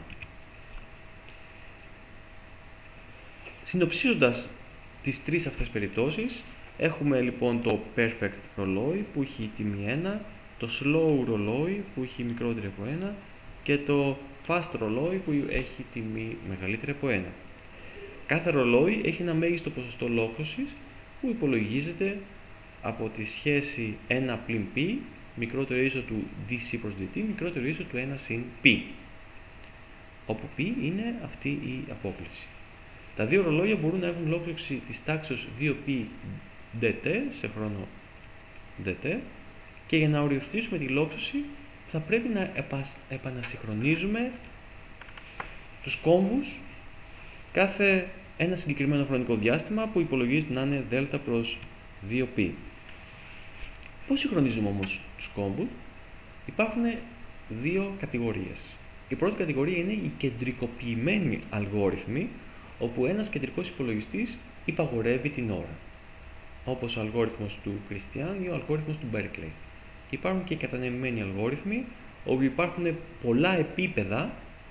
Συνοψίζοντας τις τρεις αυτές περιπτώσεις, έχουμε λοιπόν το perfect ρολόι που έχει τιμή ένα, το slow ρολόι που έχει μικρότερη από ένα και το fast ρολόι που έχει τιμή μεγαλύτερη από ένα. Κάθε ρολόι έχει ένα μέγιστο ποσοστό λόξωσης που υπολογίζεται από τη σχέση ένα πλην π, μικρότερο ίσο του ντι σι προς ντι τι, μικρότερο ίσο του ένα συν π, όπου π είναι αυτή η απόκλιση. Τα δύο ρολόγια μπορούν να έχουν λόξωση της τάξης δύο π dt σε χρόνο dt και για να οριοθετήσουμε τη λόξωση θα πρέπει να επανασυγχρονίζουμε τους κόμβους κάθε ένα συγκεκριμένο χρονικό διάστημα που υπολογίζεται να είναι δ προς δύο π. Πώς συγχρονίζουμε όμως τους κόμβους? Υπάρχουν δύο κατηγορίες. Η πρώτη κατηγορία είναι οι κεντρικοποιημένοι αλγόριθμοι, όπου ένας κεντρικός υπολογιστής υπαγορεύει την ώρα, όπως ο αλγόριθμος του Κριστιαν ή ο αλγόριθμος του Berkeley. Υπάρχουν και οι κατανεμημένοι αλγόριθμοι, όπου υπάρχουν πολλά επίπεδα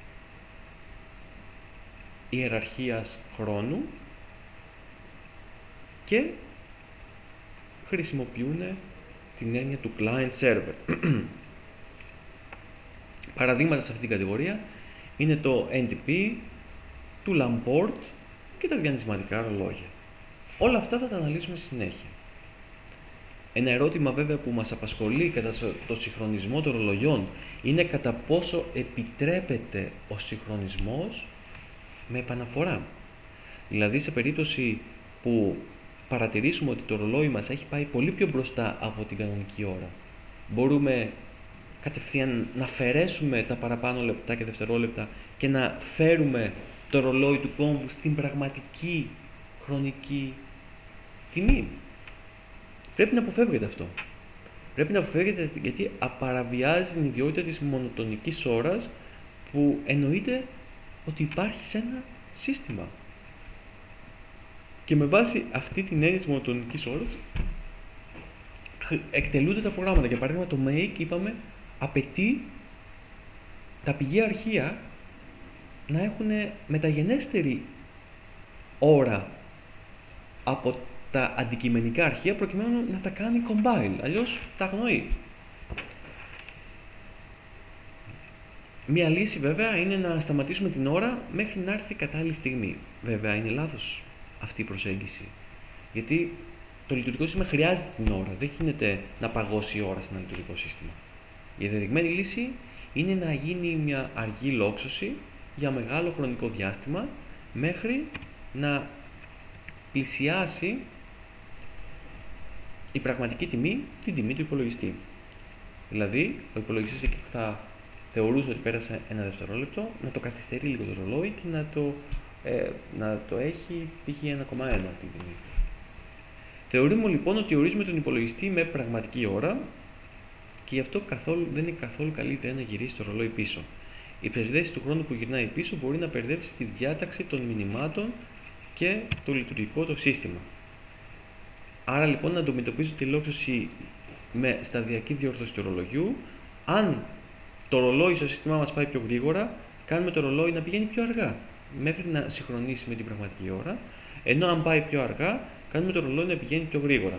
ιεραρχίας χρόνου και χρησιμοποιούν την έννοια του client server. Παραδείγματα σε αυτήν την κατηγορία είναι το εν τι πι, του Lamport και τα διανυσματικά ρολόγια. Όλα αυτά θα τα αναλύσουμε στη συνέχεια. Ένα ερώτημα βέβαια που μας απασχολεί κατά το συγχρονισμό των ρολογιών είναι κατά πόσο επιτρέπεται ο συγχρονισμός με επαναφορά. Δηλαδή σε περίπτωση που παρατηρήσουμε ότι το ρολόι μας έχει πάει πολύ πιο μπροστά από την κανονική ώρα, μπορούμε κατευθείαν να αφαιρέσουμε τα παραπάνω λεπτά και δευτερόλεπτα και να φέρουμε το ρολόι του κόμβου στην πραγματική χρονική τιμή. Πρέπει να αποφεύγεται αυτό. Πρέπει να αποφεύγεται γιατί απαραβιάζει την ιδιότητα της μονοτονικής ώρας που εννοείται ότι υπάρχει σε ένα σύστημα. Και με βάση αυτή την έννοια της μονοτονικής ώρας εκτελούνται τα προγράμματα. Για παράδειγμα το make, είπαμε, απαιτεί τα πηγαία αρχεία να έχουν μεταγενέστερη ώρα από τα αντικειμενικά αρχεία προκειμένου να τα κάνει compile, αλλιώς τα αγνοεί. Μία λύση βέβαια είναι να σταματήσουμε την ώρα μέχρι να έρθει η κατάλληλη στιγμή. Βέβαια είναι λάθος αυτή η προσέγγιση, γιατί το λειτουργικό σύστημα χρειάζεται την ώρα, δεν γίνεται να παγώσει η ώρα σε ένα λειτουργικό σύστημα. Η ενδεδειγμένη λύση είναι να γίνει μια αργή λόξωση για μεγάλο χρονικό διάστημα μέχρι να πλησιάσει η πραγματική τιμή την τιμή του υπολογιστή. Δηλαδή, ο υπολογιστής εκεί που θα θεωρούσε ότι πέρασε ένα δευτερόλεπτο, να το καθυστερεί λίγο το ρολόι και να το, ε, να το έχει π.χ. ένα κόμμα ένα την τιμή. Θεωρούμε λοιπόν ότι ορίζουμε τον υπολογιστή με πραγματική ώρα και γι' αυτό καθόλου, δεν είναι καθόλου καλή ιδέα να γυρίσει το ρολόι πίσω. Η υπερδέση του χρόνου που γυρνάει πίσω μπορεί να μπερδέψει τη διάταξη των μηνυμάτων και το λειτουργικό το σύστημα. Άρα λοιπόν να αντιμετωπίζω τη λόξωση με σταδιακή διόρθωση του ρολογιού. Αν το ρολόι στο σύστημά μας πάει πιο γρήγορα, κάνουμε το ρολόι να πηγαίνει πιο αργά, μέχρι να συγχρονίσει με την πραγματική ώρα, ενώ αν πάει πιο αργά, κάνουμε το ρολόι να πηγαίνει πιο γρήγορα.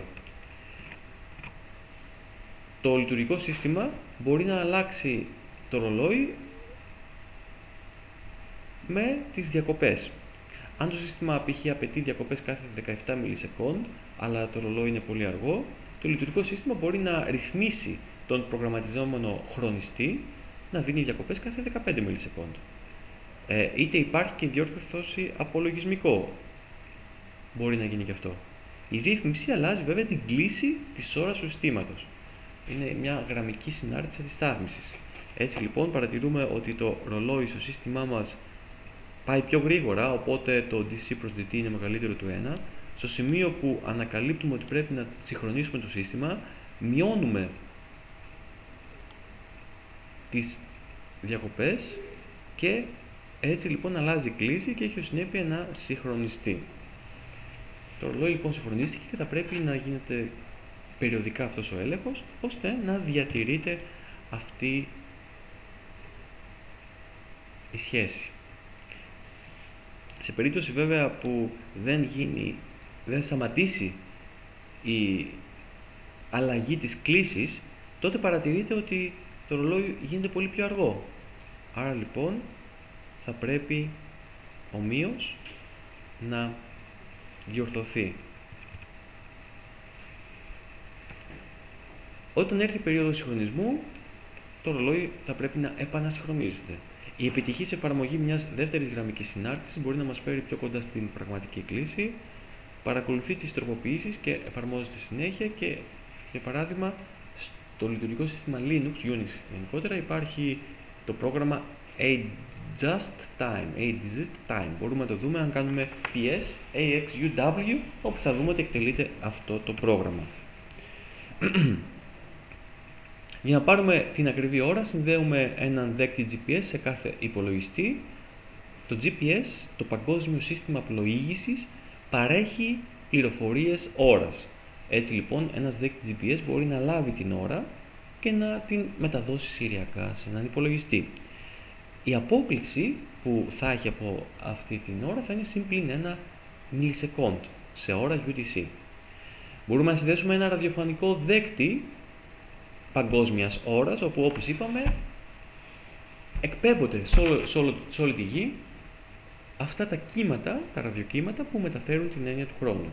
Το λειτουργικό σύστημα μπορεί να αλλάξει το ρολόι με τις διακοπές. Αν το σύστημα π.χ. απαιτεί διακοπές κάθε δεκαεπτά μιλισεκόντ, αλλά το ρολόι είναι πολύ αργό, το λειτουργικό σύστημα μπορεί να ρυθμίσει τον προγραμματιζόμενο χρονιστή να δίνει διακοπές κάθε δεκαπέντε μιλισεκόντ. Ε, είτε υπάρχει και διόρθωση από λογισμικό. Μπορεί να γίνει και αυτό. Η ρύθμιση αλλάζει βέβαια την κλίση της ώρας του συστήματος. Είναι μια γραμμική συνάρτηση αντιστάθμισης. Έτσι λοιπόν παρατηρούμε ότι το ρολόι στο σύστημά μας πάει πιο γρήγορα, οπότε το ντι σι προς ντι τι είναι μεγαλύτερο του ένα. Στο σημείο που ανακαλύπτουμε ότι πρέπει να συγχρονίσουμε το σύστημα, μειώνουμε τις διακοπές και έτσι λοιπόν αλλάζει η κλίση και έχει ως συνέπεια να συγχρονιστεί. Το ρολόι λοιπόν συγχρονίστηκε και θα πρέπει να γίνεται περιοδικά αυτός ο έλεγχος, ώστε να διατηρείται αυτή η σχέση. Σε περίπτωση βέβαια που δεν γίνει, δεν σταματήσει η αλλαγή της κλίσης, τότε παρατηρείται ότι το ρολόι γίνεται πολύ πιο αργό. Άρα λοιπόν θα πρέπει ομοίως να διορθωθεί. Όταν έρθει η περίοδος συγχρονισμού, το ρολόι θα πρέπει να επανασυγχρονίζεται. Η επιτυχής εφαρμογή μιας δεύτερης γραμμικής συνάρτησης μπορεί να μας φέρει πιο κοντά στην πραγματική κλίση, παρακολουθεί τις τροποποιήσεις και εφαρμόζεται συνέχεια και, για παράδειγμα, στο λειτουργικό σύστημα Linux, Unix γενικότερα, υπάρχει το πρόγραμμα Adjust-Time, Adjust-Time. Μπορούμε να το δούμε αν κάνουμε πι ες έι εξ γιου ντάμπλιου, όπου θα δούμε ότι εκτελείται αυτό το πρόγραμμα. Για να πάρουμε την ακριβή ώρα, συνδέουμε έναν δέκτη τζι πι ες σε κάθε υπολογιστή. Το τζι πι ες, το Παγκόσμιο Σύστημα Πλοήγησης, παρέχει πληροφορίες ώρας. Έτσι λοιπόν, ένας δέκτης τζι πι ες μπορεί να λάβει την ώρα και να την μεταδώσει σηριακά σε έναν υπολογιστή. Η απόκλιση που θα έχει από αυτή την ώρα θα είναι συμπλήν ένα μιλισεκόντ σε ώρα γιου τι σι. Μπορούμε να συνδέσουμε ένα ραδιοφωνικό δέκτη παγκόσμιας ώρας, όπου όπως είπαμε εκπέμπονται σε, όλο, σε, όλο, σε όλη τη γη αυτά τα κύματα, τα ραδιοκύματα που μεταφέρουν την έννοια του χρόνου.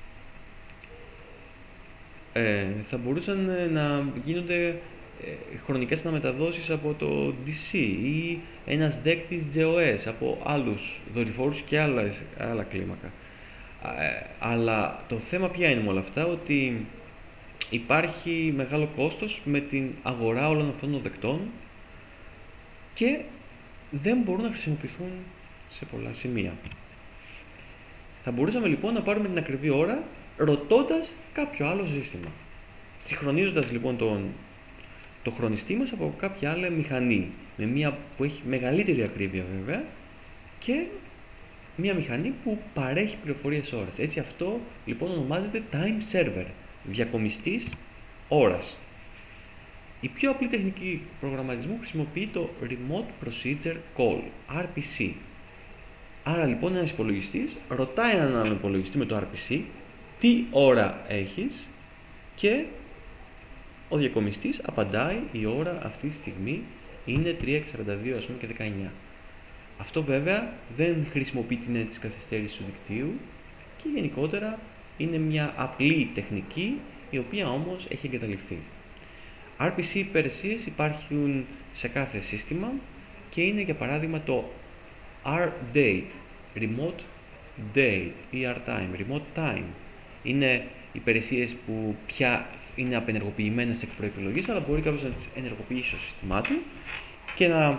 Ε, θα μπορούσαν να γίνονται ε, χρονικές αναμεταδόσεις από το ντι σι ή ένας δέκτης τζι ο ες από άλλους δορυφόρους και άλλα, άλλα κλίμακα. Ε, αλλά το θέμα ποια είναι με όλα αυτά, ότι υπάρχει μεγάλο κόστος με την αγορά όλων αυτών των δεκτών και δεν μπορούν να χρησιμοποιηθούν σε πολλά σημεία. Θα μπορούσαμε λοιπόν να πάρουμε την ακριβή ώρα ρωτώντας κάποιο άλλο σύστημα. Συγχρονίζοντας λοιπόν τον, το χρονιστή μας από κάποια άλλη μηχανή, με μια που έχει μεγαλύτερη ακρίβεια βέβαια και μια μηχανή που παρέχει πληροφορίες ώρας. Έτσι αυτό λοιπόν ονομάζεται time server, διακομιστής ώρας. Η πιο απλή τεχνική προγραμματισμού χρησιμοποιεί το Remote Procedure Call, αρ πι σι. Άρα λοιπόν ένας υπολογιστής ρωτάει έναν άλλο υπολογιστή με το αρ πι σι τι ώρα έχεις και ο διακομιστής απαντάει η ώρα αυτή τη στιγμή είναι τρία και σαράντα δύο ας πούμε και δεκαεννιά. Αυτό βέβαια δεν χρησιμοποιεί την έννοια της καθυστέρησης του δικτύου και γενικότερα είναι μια απλή τεχνική η οποία όμως έχει εγκαταλειφθεί. αρ πι σι υπηρεσίες υπάρχουν σε κάθε σύστημα και είναι για παράδειγμα το R-Date, Remote Date ή R-Time, Remote Time. Είναι υπηρεσίες που πια είναι απενεργοποιημένες εκ προεπιλογής, αλλά μπορεί κάποιος να τις ενεργοποιήσει στο σύστημά του και να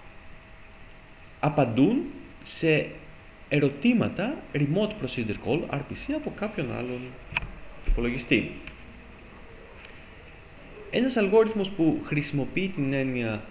απαντούν σε ερωτήματα Remote Procedure Call, αρ πι σι, από κάποιον άλλον υπολογιστή. Ένας αλγόριθμος που χρησιμοποιεί την έννοια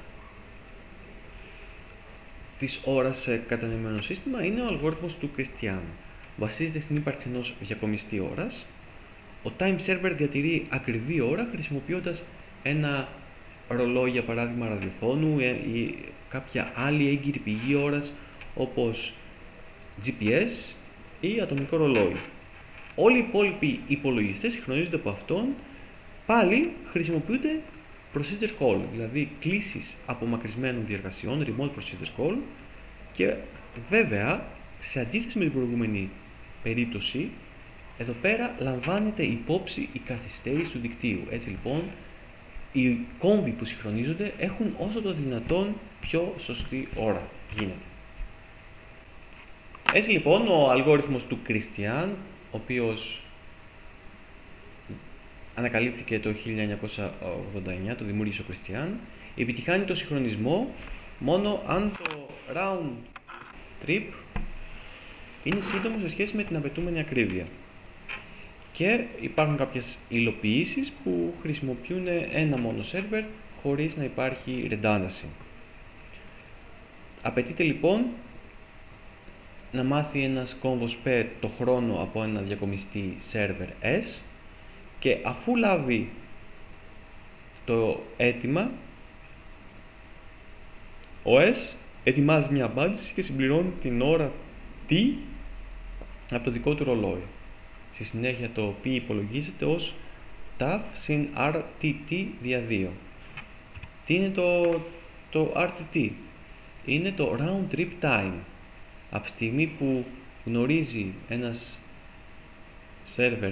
της ώρας σε κατανεμμένο σύστημα είναι ο αλγόριθμος του Κριστιάν. Βασίζεται στην ύπαρξη ενός διακομιστή ώρας. Ο time server διατηρεί ακριβή ώρα χρησιμοποιώντας ένα ρολόι, για παράδειγμα ραδιοφώνου ή κάποια άλλη έγκυρη πηγή ώρας όπως τζι πι ες ή ατομικό ρολόι. Όλοι οι υπόλοιποι υπολογιστές συγχρονίζονται από αυτόν, πάλι χρησιμοποιούνται procedure call, δηλαδή κλήσεις απομακρυσμένων διεργασιών, remote procedure call, και βέβαια Σε αντίθεση με την προηγούμενη περίπτωση, εδώ πέρα λαμβάνεται υπόψη η καθυστέρηση του δικτύου. Έτσι λοιπόν, οι κόμβοι που συγχρονίζονται έχουν όσο το δυνατόν πιο σωστή ώρα γίνεται. Έτσι λοιπόν, ο αλγόριθμος του Κριστιαν, ο οποίος ανακαλύφθηκε το χίλια εννιακόσια ογδόντα εννιά, το δημιούργησε ο Κριστιαν, επιτυχάνει το συγχρονισμό μόνο αν το round trip είναι σύντομο σε σχέση με την απαιτούμενη ακρίβεια. Και υπάρχουν κάποιες υλοποιήσεις που χρησιμοποιούν ένα μόνο σερβερ χωρίς να υπάρχει redundancy. Απαιτείται λοιπόν να μάθει ένας κόμβος P το χρόνο από ένα διακομιστή server S, και αφού λάβει το αίτημα, ο S ετοιμάζει μια απάντηση και συμπληρώνει την ώρα T από το δικό του ρολόι. Στη συνέχεια το P υπολογίζεται ως ταφ συν αρ τι τι δια δύο. Τι είναι το, το αρ τι τι? Είναι το round trip time. Από τη στιγμή που γνωρίζει ένας server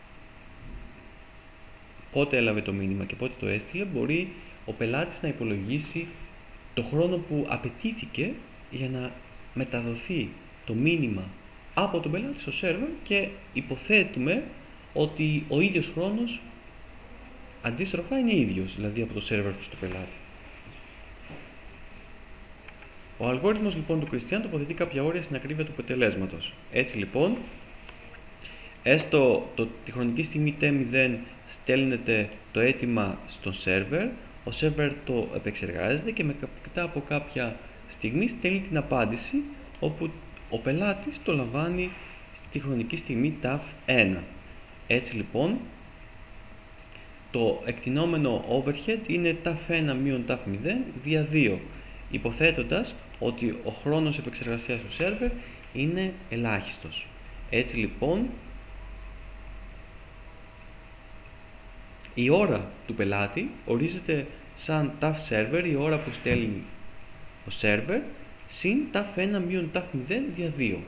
πότε έλαβε το μήνυμα και πότε το έστειλε, μπορεί ο πελάτης να υπολογίσει το χρόνο που απαιτήθηκε για να μεταδοθεί το μήνυμα από τον πελάτη στο server, και υποθέτουμε ότι ο ίδιος χρόνος αντίστροφα είναι ίδιος, δηλαδή από το server προς το πελάτη. Ο αλγόριθμος λοιπόν του Κριστιαν τοποθετεί κάποια όρια στην ακρίβεια του αποτελέσματος. Έτσι λοιπόν, έστω το, τη χρονική στιγμή T μηδέν στέλνεται το αίτημα στον server, ο server το επεξεργάζεται και μετά από κάποια στιγμή στέλνει την απάντηση, όπου ο πελάτης το λαμβάνει στη χρονική στιγμή ταφ ένα. Έτσι λοιπόν, το εκτινόμενο overhead είναι ταφ ένα μείον ταφ μηδέν δια δύο, υποθέτοντας ότι ο χρόνος επεξεργασίας του server είναι ελάχιστος. Έτσι λοιπόν, η ώρα του πελάτη ορίζεται σαν ταφ server, η ώρα που στέλνει ο server, συν ταφ ένα μείον ταφ μηδέν δια δύο.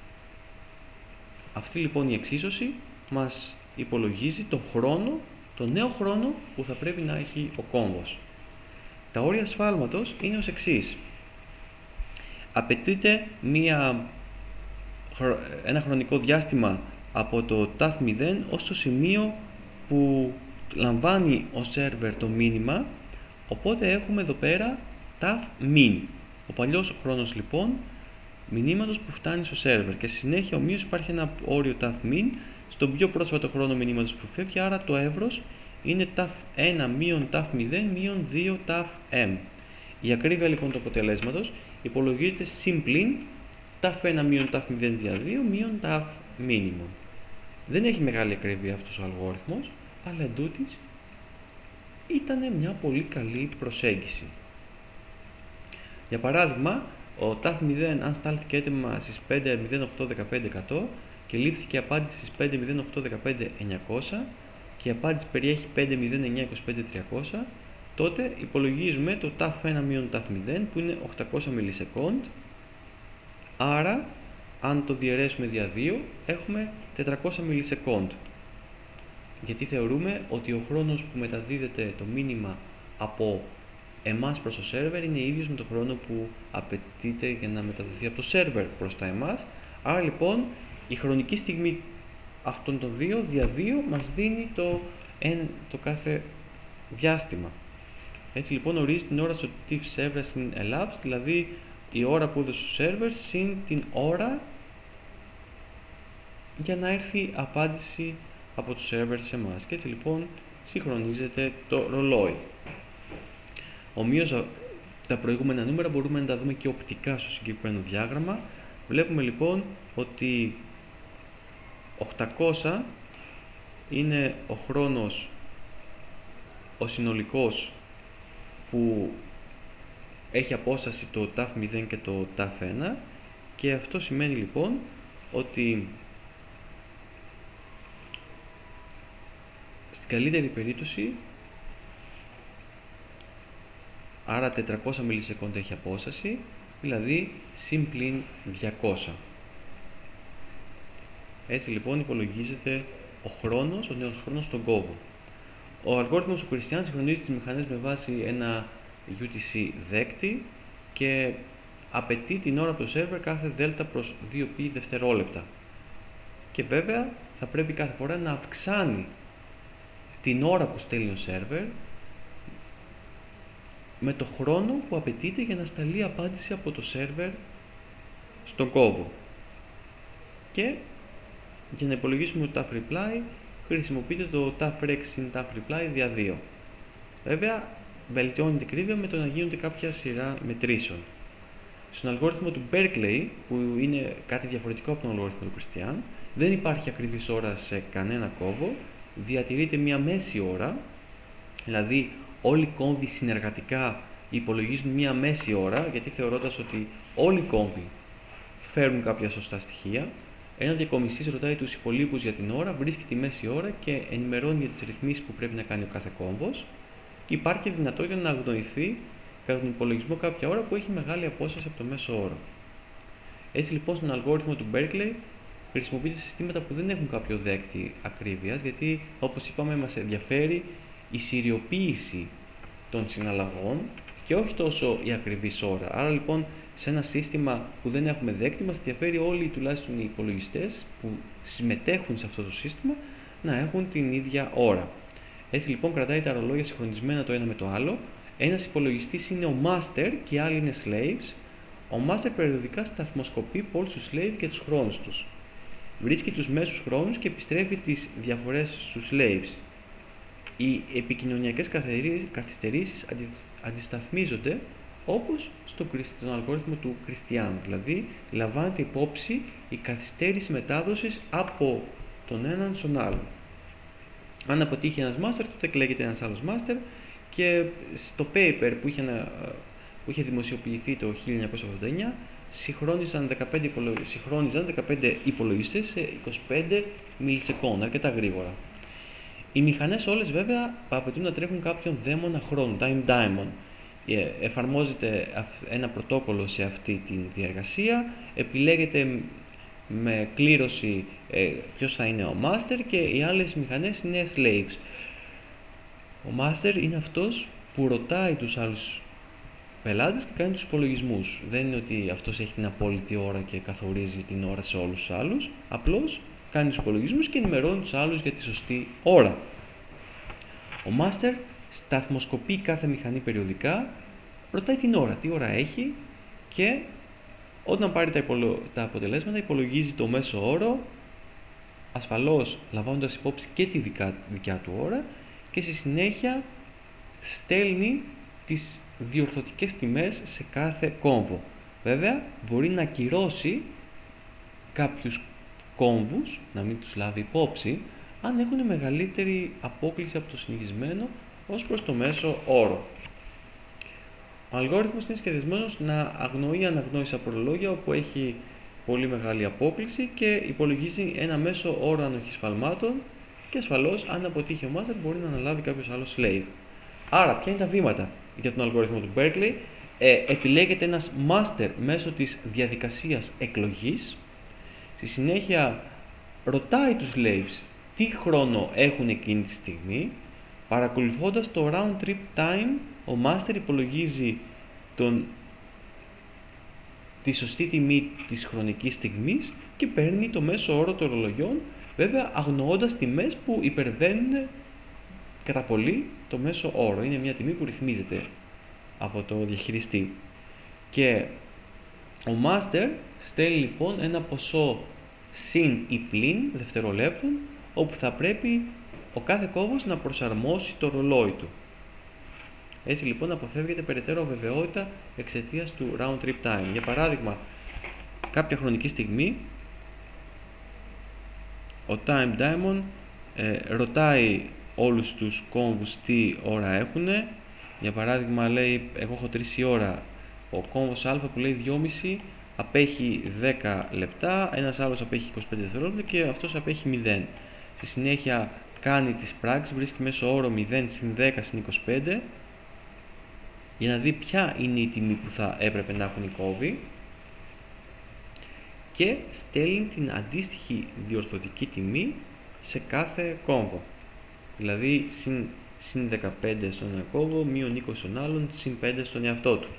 Αυτή λοιπόν η εξίσωση μας υπολογίζει τον χρόνο, τον νέο χρόνο που θα πρέπει να έχει ο κόμβος. Τα όρια σφάλματος είναι ως εξής. Απαιτείται μία, ένα χρονικό διάστημα από το ταφ μηδέν ως το σημείο που λαμβάνει ο server το μήνυμα, οπότε έχουμε εδώ πέρα ταφ min. Ο παλιός χρόνος λοιπόν μηνύματος που φτάνει στο server, και στη συνέχεια ομοίως υπάρχει ένα όριο ταφ min στον πιο πρόσφατο χρόνο μηνύματος που φεύγει, άρα το εύρος είναι ταφ ένα μείον ταφ μηδέν μείον δύο ταφ m. Η ακρίβεια λοιπόν του αποτελέσματος υπολογίζεται συμπλήν ταφ ένα μείον ταφ μηδέν δια δύο μείον ταφ minimum. Δεν έχει μεγάλη ακρίβεια αυτός ο αλγόριθμος, αλλά εντούτοις ήταν μια πολύ καλή προσέγγιση. Για παράδειγμα, ο ταφ μηδέν αν στάλθηκε έτοιμα στις πέντε μηδέν οκτώ δεκαπέντε εκατό και λήφθηκε απάντηση στις πέντε μηδέν οκτώ δεκαπέντε εννιακόσια και η απάντηση περιέχει πέντε μηδέν εννιά είκοσι πέντε τριακόσια, τότε υπολογίζουμε το ταφ ένα μείον ταφ μηδέν που είναι οκτακόσια μιλισεκόντ, άρα αν το διαιρέσουμε δια δύο έχουμε τετρακόσια μιλισεκόντ, γιατί θεωρούμε ότι ο χρόνος που μεταδίδεται το μήνυμα από εμάς προς το server είναι ίδιος με τον χρόνο που απαιτείται για να μεταδοθεί από το server προς τα εμάς. Άρα λοιπόν η χρονική στιγμή αυτών των δύο δια δύο μας δίνει το, εν, το κάθε διάστημα. Έτσι λοιπόν ορίζει την ώρα στο τιφ server στην elapsed, δηλαδή η ώρα που έδωσε ο server συν την ώρα για να έρθει απάντηση από το server σε εμάς. Και έτσι λοιπόν συγχρονίζεται το ρολόι. Ομοίως τα προηγούμενα νούμερα μπορούμε να τα δούμε και οπτικά στο συγκεκριμένο διάγραμμα. Βλέπουμε λοιπόν ότι οκτακόσια είναι ο χρόνος ο συνολικός που έχει απόσταση το ταφ μηδέν και το ταφ ένα, και αυτό σημαίνει λοιπόν ότι στην καλύτερη περίπτωση, άρα τετρακόσια μιλισεκόντ έχει απόσταση, δηλαδή συν πλην διακόσια. Έτσι λοιπόν υπολογίζεται ο χρόνος, ο νέος χρόνος στον κόμβο. Ο αλγόριθμος του Christian συγχρονίζει τις μηχανές με βάση ένα γιου τι σι δέκτη και απαιτεί την ώρα από το σερβερ κάθε δέλτα προς δύο πι δευτερόλεπτα. Και βέβαια θα πρέπει κάθε φορά να αυξάνει την ώρα που στέλνει ο σερβερ με το χρόνο που απαιτείται για να σταλεί απάντηση από το σερβερ στον κόμβο. Και για να υπολογίσουμε το taf reply χρησιμοποιείται το taf-rex συν taf-reply δια δύο. Βέβαια βελτιώνει την ακρίβεια με το να γίνονται κάποια σειρά μετρήσεων. Στον αλγόριθμο του Berkeley, που είναι κάτι διαφορετικό από τον αλγόριθμο του Christian, δεν υπάρχει ακριβής ώρα σε κανένα κόμβο, διατηρείται μια μέση ώρα, δηλαδή όλοι οι κόμβοι συνεργατικά υπολογίζουν μια μέση ώρα, γιατί θεωρώντας ότι όλοι οι κόμβοι φέρουν κάποια σωστά στοιχεία, ένα διακομιστής ρωτάει τους υπολείπους για την ώρα, βρίσκει τη μέση ώρα και ενημερώνει για τις ρυθμίσεις που πρέπει να κάνει ο κάθε κόμβος, και υπάρχει δυνατότητα να αγνοηθεί κατά τον υπολογισμό κάποια ώρα που έχει μεγάλη απόσταση από το μέσο όρο. Έτσι λοιπόν στον αλγόριθμο του Berkeley χρησιμοποιείται συστήματα που δεν έχουν κάποιο δέκτη ακρίβειας, γιατί όπως είπαμε μας ενδιαφέρει η συριοποίηση των συναλλαγών και όχι τόσο η ακριβής ώρα. Άρα λοιπόν σε ένα σύστημα που δεν έχουμε δέκτη μας ενδιαφέρει όλοι τουλάχιστον οι υπολογιστές που συμμετέχουν σε αυτό το σύστημα να έχουν την ίδια ώρα. Έτσι λοιπόν κρατάει τα ρολόγια συγχρονισμένα το ένα με το άλλο. Ένας υπολογιστής είναι ο master και οι άλλοι είναι slaves. Ο master περιοδικά σταθμοσκοπεί όλους τους slave και τους χρόνους τους. Βρίσκει τους μέσους χρόνους και επιστρέφει τις διαφορές στους slaves. Οι επικοινωνιακές καθυστερήσεις αντισταθμίζονται όπως στον αλγόριθμο του Christian, δηλαδή λαμβάνεται υπόψη η καθυστέρηση μετάδοσης από τον έναν στον άλλον. Αν αποτύχει ένας master, τότε εκλέγεται ένας άλλος master και στο paper που είχε, ένα, που είχε δημοσιοποιηθεί το χίλια εννιακόσια ογδόντα εννιά συγχρόνιζαν δεκαπέντε, υπολο... συγχρόνιζαν δεκαπέντε υπολογιστές σε είκοσι πέντε μιλισεκόντ, αρκετά γρήγορα. Οι μηχανές όλες βέβαια απαιτούν να τρέχουν κάποιον δαίμονα χρόνου, time daemon. Εφαρμόζεται ένα πρωτόκολλο σε αυτή τη διαργασία, επιλέγεται με κλήρωση ε, ποιος θα είναι ο master και οι άλλες μηχανές είναι slaves. Ο master είναι αυτός που ρωτάει τους άλλους πελάτες και κάνει τους υπολογισμούς. Δεν είναι ότι αυτός έχει την απόλυτη ώρα και καθορίζει την ώρα σε όλους τους άλλους, απλώς κάνει τους υπολογισμούς και ενημερώνει τους άλλους για τη σωστή ώρα. Ο master σταθμοσκοπεί κάθε μηχανή περιοδικά, ρωτάει την ώρα, τι ώρα έχει και όταν πάρει τα, υπολο... τα αποτελέσματα υπολογίζει το μέσο όρο, ασφαλώς λαμβάνοντας υπόψη και τη δικιά, δικιά του ώρα, και στη συνέχεια στέλνει τις διορθωτικές τιμές σε κάθε κόμβο. Βέβαια μπορεί να ακυρώσει κάποιους κόμβους, να μην τους λάβει υπόψη, αν έχουν μεγαλύτερη απόκλιση από το συνηθισμένο ως προς το μέσο όρο. Ο αλγόριθμος είναι σχεδιασμένος να αγνοεί αναγνώριση από ρολόγια όπου έχει πολύ μεγάλη απόκλιση και υπολογίζει ένα μέσο όρο ανοχής σφαλμάτων και ασφαλώς αν αποτύχει ο master μπορεί να αναλάβει κάποιος άλλος slave. Άρα ποια είναι τα βήματα για τον αλγόριθμο του Berkeley? Ε, επιλέγεται ένας master μέσω της διαδικασίας εκλογής. Στη συνέχεια ρωτάει τους slaves τι χρόνο έχουν εκείνη τη στιγμή. Παρακολουθώντας το round trip time, ο master υπολογίζει τον, τη σωστή τιμή της χρονικής στιγμής και παίρνει το μέσο όρο των ρολογιών, βέβαια αγνοώντας τιμές που υπερβαίνουν κατά πολύ το μέσο όρο. Είναι μια τιμή που ρυθμίζεται από το διαχειριστή. Και ο master στέλνει λοιπόν ένα ποσό συν ή πλην δευτερολέπτων, όπου θα πρέπει ο κάθε κόμβος να προσαρμόσει το ρολόι του. Έτσι λοιπόν αποφεύγεται περαιτέρω αβεβαιότητα εξαιτίας του round trip time. Για παράδειγμα, κάποια χρονική στιγμή ο time daemon ε, ρωτάει όλους τους κόμβους τι ώρα έχουν. Για παράδειγμα λέει εγώ έχω τρεις η ώρα, ο κόμβος α που λέει δυόμιση απέχει δέκα λεπτά, ένας άλλος απέχει είκοσι πέντε δευτερόλεπτα και αυτός απέχει μηδέν. Στη συνέχεια κάνει τις πράξεις, βρίσκει μέσο όρο μηδέν συν δέκα συν είκοσι πέντε για να δει ποια είναι η τιμή που θα έπρεπε να έχουν οι κόμβοι και στέλνει την αντίστοιχη διορθωτική τιμή σε κάθε κόμβο. Δηλαδή συν, συν δεκαπέντε στον ένα κόμβο, μείον είκοσι στον άλλον, συν πέντε στον εαυτό του.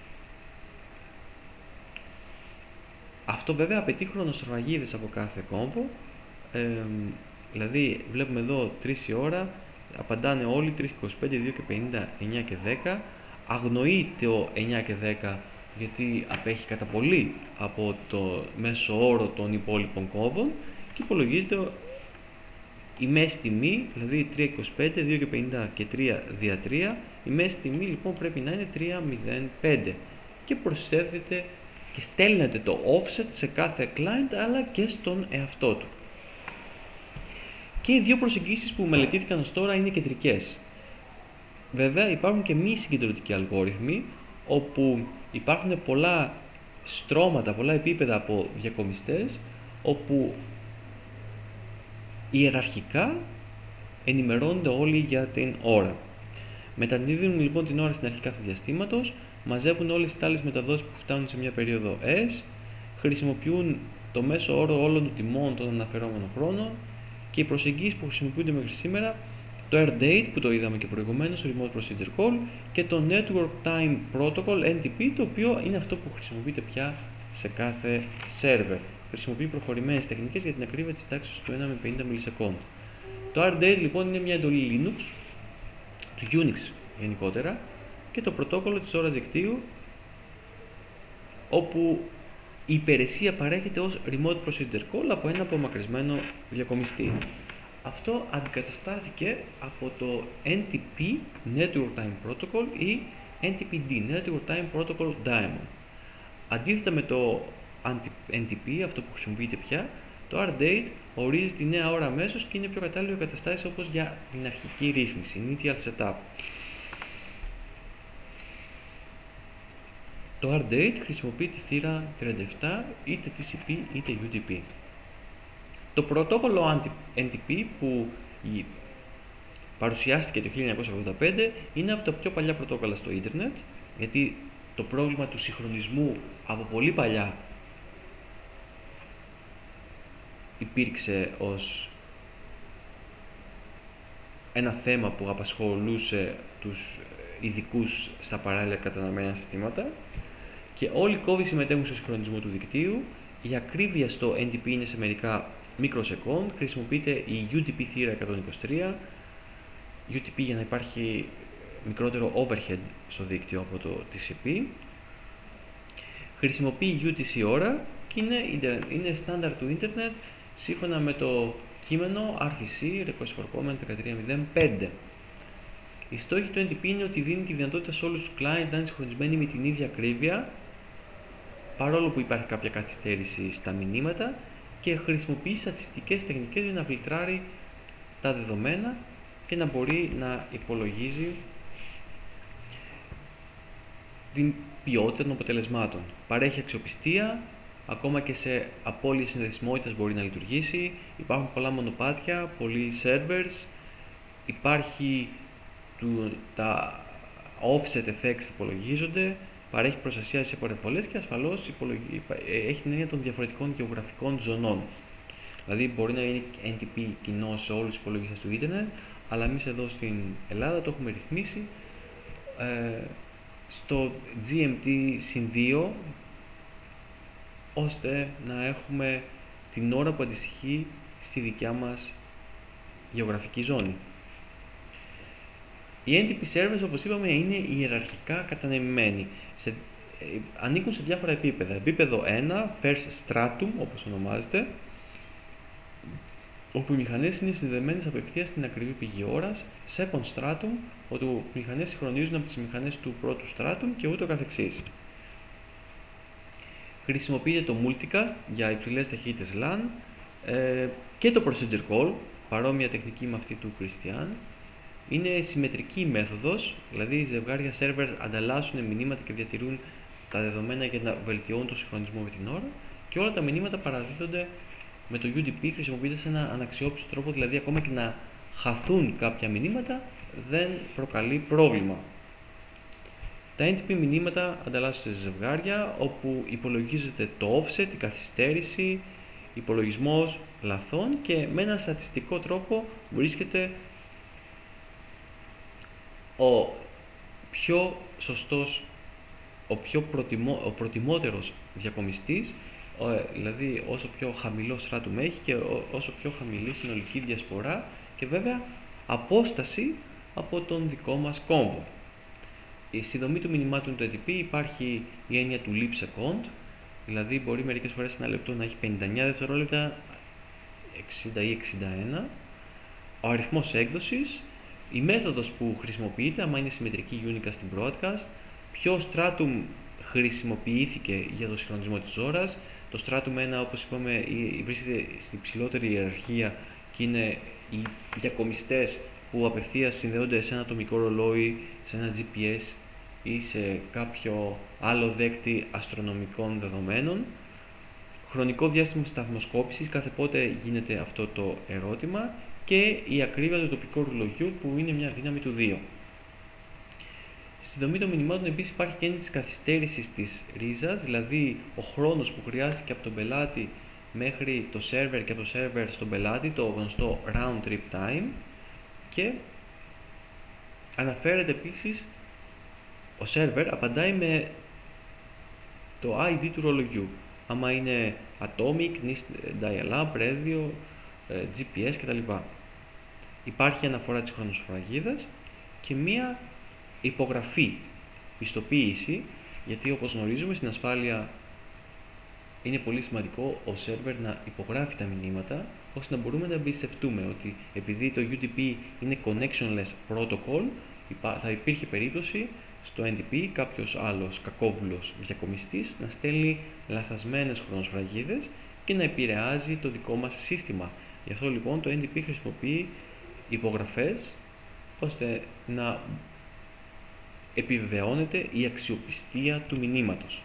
Αυτό βέβαια απαιτεί χρονοσφραγίδες από κάθε κόμβο, ε, δηλαδή βλέπουμε εδώ τρεις η ώρα, απαντάνε όλοι τρεις και είκοσι πέντε, δύο και πενήντα, εννιά και δέκα, αγνοεί το εννιά και δέκα γιατί απέχει κατά πολύ από το μέσο όρο των υπόλοιπων κόμβων και υπολογίζεται η μέση τιμή, δηλαδή τρία και είκοσι πέντε, δύο και πενήντα και τρία δια τρία, η μέση τιμή λοιπόν πρέπει να είναι τρία κόμμα μηδέν πέντε και προσθέτεται και στέλνεται το offset σε κάθε client αλλά και στον εαυτό του. Και οι δύο προσεγγίσεις που μελετήθηκαν ως τώρα είναι κεντρικές. Βέβαια υπάρχουν και μη συγκεντρωτικοί αλγόριθμοι όπου υπάρχουν πολλά στρώματα, πολλά επίπεδα από διακομιστές όπου ιεραρχικά ενημερώνονται όλοι για την ώρα. Μεταδίδουν λοιπόν την ώρα στην αρχή κάθε διαστήματος, μαζεύουν όλες τις άλλες μεταδόσεις που φτάνουν σε μια περίοδο S, χρησιμοποιούν το μέσο όρο όλων των τιμών των αναφερόμενων χρόνων και οι προσεγγίσεις που χρησιμοποιούνται μέχρι σήμερα, το Air Date που το είδαμε και προηγουμένως, το Remote Procedure Call και το Network Time Protocol N T P, το οποίο είναι αυτό που χρησιμοποιείται πια σε κάθε server. Χρησιμοποιεί προχωρημένες τεχνικές για την ακρίβεια της τάξης του ένα με πενήντα μιλισεκόντ. Το Air Date λοιπόν είναι μια εντολή Linux, του Unix γενικότερα, και το πρωτόκολλο της ώρας δικτύου, όπου η υπηρεσία παρέχεται ως Remote Procedure Call από ένα απομακρυσμένο διακομιστή. Αυτό αντικαταστάθηκε από το N T P Network Time Protocol ή N T P D Network Time Protocol Daemon. Αντίθετα με το N T P, αυτό που χρησιμοποιείται πια, το Air Date ορίζει τη νέα ώρα αμέσως και είναι πιο κατάλληλο για καταστάσεις όπως για την αρχική ρύθμιση, initial setup. Το Air Date χρησιμοποιεί τη θύρα τριάντα επτά, είτε τι σι πι είτε γιου ντι πι. Το πρωτόκολλο N T P που παρουσιάστηκε το χίλια εννιακόσια ογδόντα πέντε είναι από τα πιο παλιά πρωτόκολλα στο ίντερνετ, γιατί το πρόβλημα του συγχρονισμού από πολύ παλιά υπήρξε ως ένα θέμα που απασχολούσε τους ειδικούς στα παράλληλα καταναμένα συστήματα και όλοι οι κώδικες συμμετέχουν στο συγχρονισμό του δικτύου. Η ακρίβεια στο N T P είναι σε μερικά μικροσεκόντ, χρησιμοποιείται η γιου ντι πι θύρα εκατόν είκοσι τρία, γιου ντι πι για να υπάρχει μικρότερο overhead στο δίκτυο από το τι σι πι, χρησιμοποιεί γιου τι σι ώρα και είναι, είναι στάνταρ του ίντερνετ σύμφωνα με το κείμενο αρ θι σι Request for Comment δεκατρία μηδέν πέντε. Η στόχη του N T P είναι ότι δίνει τη δυνατότητα σε όλους τους client να είναι συγχρονισμένοι με την ίδια ακρίβεια, παρόλο που υπάρχει κάποια καθυστέρηση στα μηνύματα, και χρησιμοποιεί στατιστικές τεχνικές για να φιλτράρει τα δεδομένα και να μπορεί να υπολογίζει την ποιότητα των αποτελεσμάτων. Παρέχει αξιοπιστία, ακόμα και σε απώλειες συνδεσιμότητας μπορεί να λειτουργήσει. Υπάρχουν πολλά μονοπάτια, πολλοί servers, υπάρχει του, τα offset effects υπολογίζονται, παρέχει προστασία σε απορρεφολές και ασφαλώς υπολογι... έχει την έννοια των διαφορετικών γεωγραφικών ζωνών. Δηλαδή μπορεί να είναι N T P κοινό σε όλους τους υπολογιστές του ίντερνετ, αλλά εμείς εδώ στην Ελλάδα το έχουμε ρυθμίσει ε, στο τζι εμ τι συν δύο, ώστε να έχουμε την ώρα που αντιστοιχεί στη δικιά μας γεωγραφική ζώνη. Οι N T P servers, όπως είπαμε, είναι ιεραρχικά κατανεμημένοι. Σε, ε, ανήκουν σε διάφορα επίπεδα. Επίπεδο ένα, First Stratum, όπως ονομάζεται, όπου οι μηχανές είναι συνδεδεμένες απευθείας στην ακριβή πηγή ώρας. Second Stratum, όπου οι μηχανές συγχρονίζουν από τις μηχανές του πρώτου Stratum και ούτω καθεξής. Χρησιμοποιείται το Multicast για υψηλές ταχύτητες LAN ε, και το Procedure Call, παρόμοια τεχνική με αυτή του Christian. Είναι συμμετρική μέθοδος, δηλαδή οι ζευγάρια server ανταλλάσσουν μηνύματα και διατηρούν τα δεδομένα για να βελτιώνουν το συγχρονισμό με την ώρα και όλα τα μηνύματα παραδίδονται με το γιου ντι πι χρησιμοποιώντας ένα αναξιόπιστο τρόπο, δηλαδή ακόμα και να χαθούν κάποια μηνύματα δεν προκαλεί πρόβλημα. Τα εν τι πι μηνύματα ανταλλάσσονται σε ζευγάρια, όπου υπολογίζεται το offset, η καθυστέρηση, υπολογισμός λαθών και με ένα στατιστικό τρόπο βρίσκεται ο πιο σωστός, ο πιο προτιμό, ο προτιμότερος διακομιστής, δηλαδή όσο πιο χαμηλό στράτουμ έχει και όσο πιο χαμηλή συνολική διασπορά και βέβαια απόσταση από τον δικό μας κόμβο. Στη δομή του μηνυμάτων του εν τι πι υπάρχει η έννοια του leap second, δηλαδή μπορεί μερικές φορές ένα λεπτό να έχει πενήντα εννέα δευτερόλεπτα, εξήντα ή εξήντα ένα, ο αριθμός έκδοσης, η μέθοδος που χρησιμοποιείται, άμα είναι συμμετρική Unica στην broadcast, ποιο stratum χρησιμοποιήθηκε για το συγχρονισμό της ώρας. Το stratum ένα, όπως είπαμε, βρίσκεται στην ψηλότερη ιεραρχία και είναι οι διακομιστές που απευθείας συνδέονται σε ένα ατομικό ρολόι, σε ένα τζι πι ες ή σε κάποιο άλλο δέκτη αστρονομικών δεδομένων. Χρονικό διάστημα σταθμοσκόπησης, κάθε πότε γίνεται αυτό το ερώτημα, και η ακρίβεια του τοπικού ρολογιού που είναι μια δύναμη του δύο. Στη δομή των μηνυμάτων επίσης υπάρχει και έννοια της καθυστέρησης της ρίζας, δηλαδή ο χρόνος που χρειάστηκε από τον πελάτη μέχρι το server και από το server στον πελάτη, το γνωστό round trip time, και αναφέρεται επίσης ο server απαντάει με το άι ντι του ρολογιού, άμα είναι atomic, dial-up, radio, τζι πι ες κτλ. Υπάρχει αναφορά της χρονοσφραγίδας και μία υπογραφή, πιστοποίηση, γιατί όπως γνωρίζουμε στην ασφάλεια είναι πολύ σημαντικό ο σερβερ να υπογράφει τα μηνύματα ώστε να μπορούμε να εμπιστευτούμε ότι επειδή το γιου ντι πι είναι connectionless protocol, θα υπήρχε περίπτωση στο εν τι πι κάποιος άλλος κακόβουλος διακομιστής να στέλνει λαθασμένες χρονοσφραγίδες και να επηρεάζει το δικό μας σύστημα. Γι' αυτό λοιπόν το εν τι πι χρησιμοποιεί υπογραφές ώστε να επιβεβαιώνεται η αξιοπιστία του μηνύματος.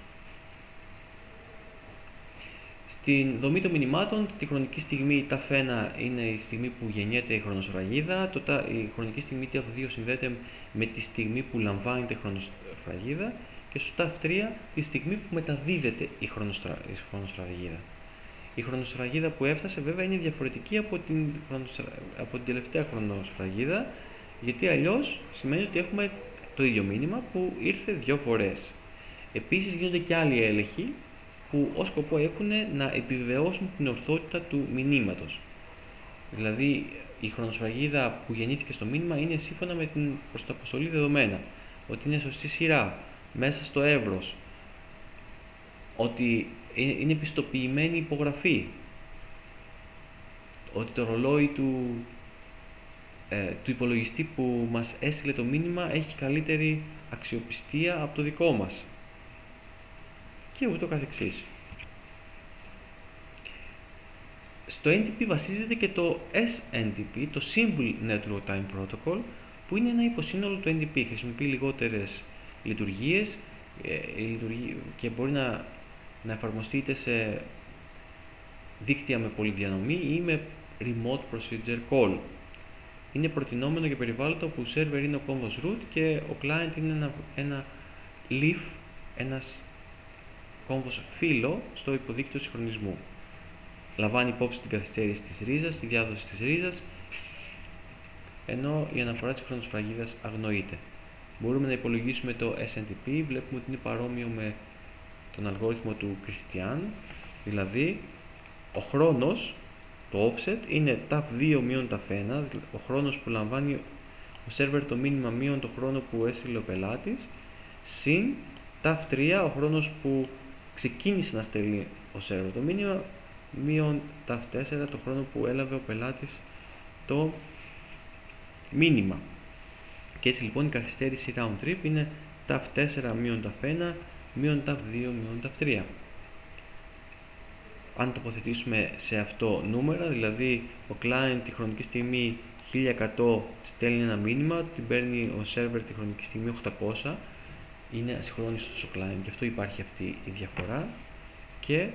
Στην δομή των μηνυμάτων, τη χρονική στιγμή ταφ ένα είναι η στιγμή που γεννιέται η χρονοσφραγίδα, το, η χρονική στιγμή ταφ δύο συνδέεται με τη στιγμή που λαμβάνεται η χρονοσφραγίδα και στο ταφ τρία τη στιγμή που μεταδίδεται η, χρονοσφρα... η χρονοσφραγίδα. Η χρονοσφραγίδα που έφτασε βέβαια είναι διαφορετική από την, από την τελευταία χρονοσφραγίδα, γιατί αλλιώς σημαίνει ότι έχουμε το ίδιο μήνυμα που ήρθε δύο φορές. Επίσης γίνονται και άλλοι έλεγχοι που ως σκοπό έχουν να επιβεβαιώσουν την ορθότητα του μηνύματος. Δηλαδή η χρονοσφραγίδα που γεννήθηκε στο μήνυμα είναι σύμφωνα με την προσταποστολή δεδομένα, ότι είναι σωστή σειρά, μέσα στο εύρος, ότι είναι πιστοποιημένη υπογραφή, ότι το ρολόι του, ε, του υπολογιστή που μας έστειλε το μήνυμα έχει καλύτερη αξιοπιστία από το δικό μας και ούτω καθεξής. Στο εν τι πι βασίζεται και το ες εν τι πι, το Simple Network Time Protocol, που είναι ένα υποσύνολο του εν τι πι. Χρησιμοποιεί λιγότερες λειτουργίες και μπορεί να, να εφαρμοστεί είτε σε δίκτυα με πολυδιανομή ή με Remote Procedure Call. Είναι προτινόμενο για περιβάλλοντα όπου ο server είναι ο κόμβος root και ο client είναι ένα, ένα leaf, ένας κόμβος φύλλο στο υποδίκτυο συγχρονισμού. Λαμβάνει υπόψη την καθυστέρηση της ρίζας, τη διάδοση της ρίζας, ενώ η αναφορά της χρονοσφραγίδας αγνοείται. Μπορούμε να υπολογίσουμε το ες εν τι πι, βλέπουμε ότι είναι παρόμοιο με τον αλγόριθμο του Christian, δηλαδή ο χρόνος, το offset, είναι ταφ δύο μείον ταφ ένα, ο χρόνος που λαμβάνει ο server το μήνυμα μείον το χρόνο που έστειλε ο πελάτης, συν ταφ τρία, ο χρόνος που ξεκίνησε να στέλνει ο server το μήνυμα, μείον ταφ τέσσερα, το χρόνο που έλαβε ο πελάτης το μήνυμα. Και έτσι λοιπόν η καθυστέρηση round trip είναι ταφ τέσσερα μείον ταφ ένα, μείον ταφ δύο μείον ταφ τρία. Αν τοποθετήσουμε σε αυτό νούμερα, δηλαδή ο client τη χρονική στιγμή χίλια εκατό στέλνει ένα μήνυμα, την παίρνει ο server τη χρονική στιγμή οκτακόσια, είναι ασυγχρόνιστος ο client, γι' αυτό υπάρχει αυτή η διαφορά. Και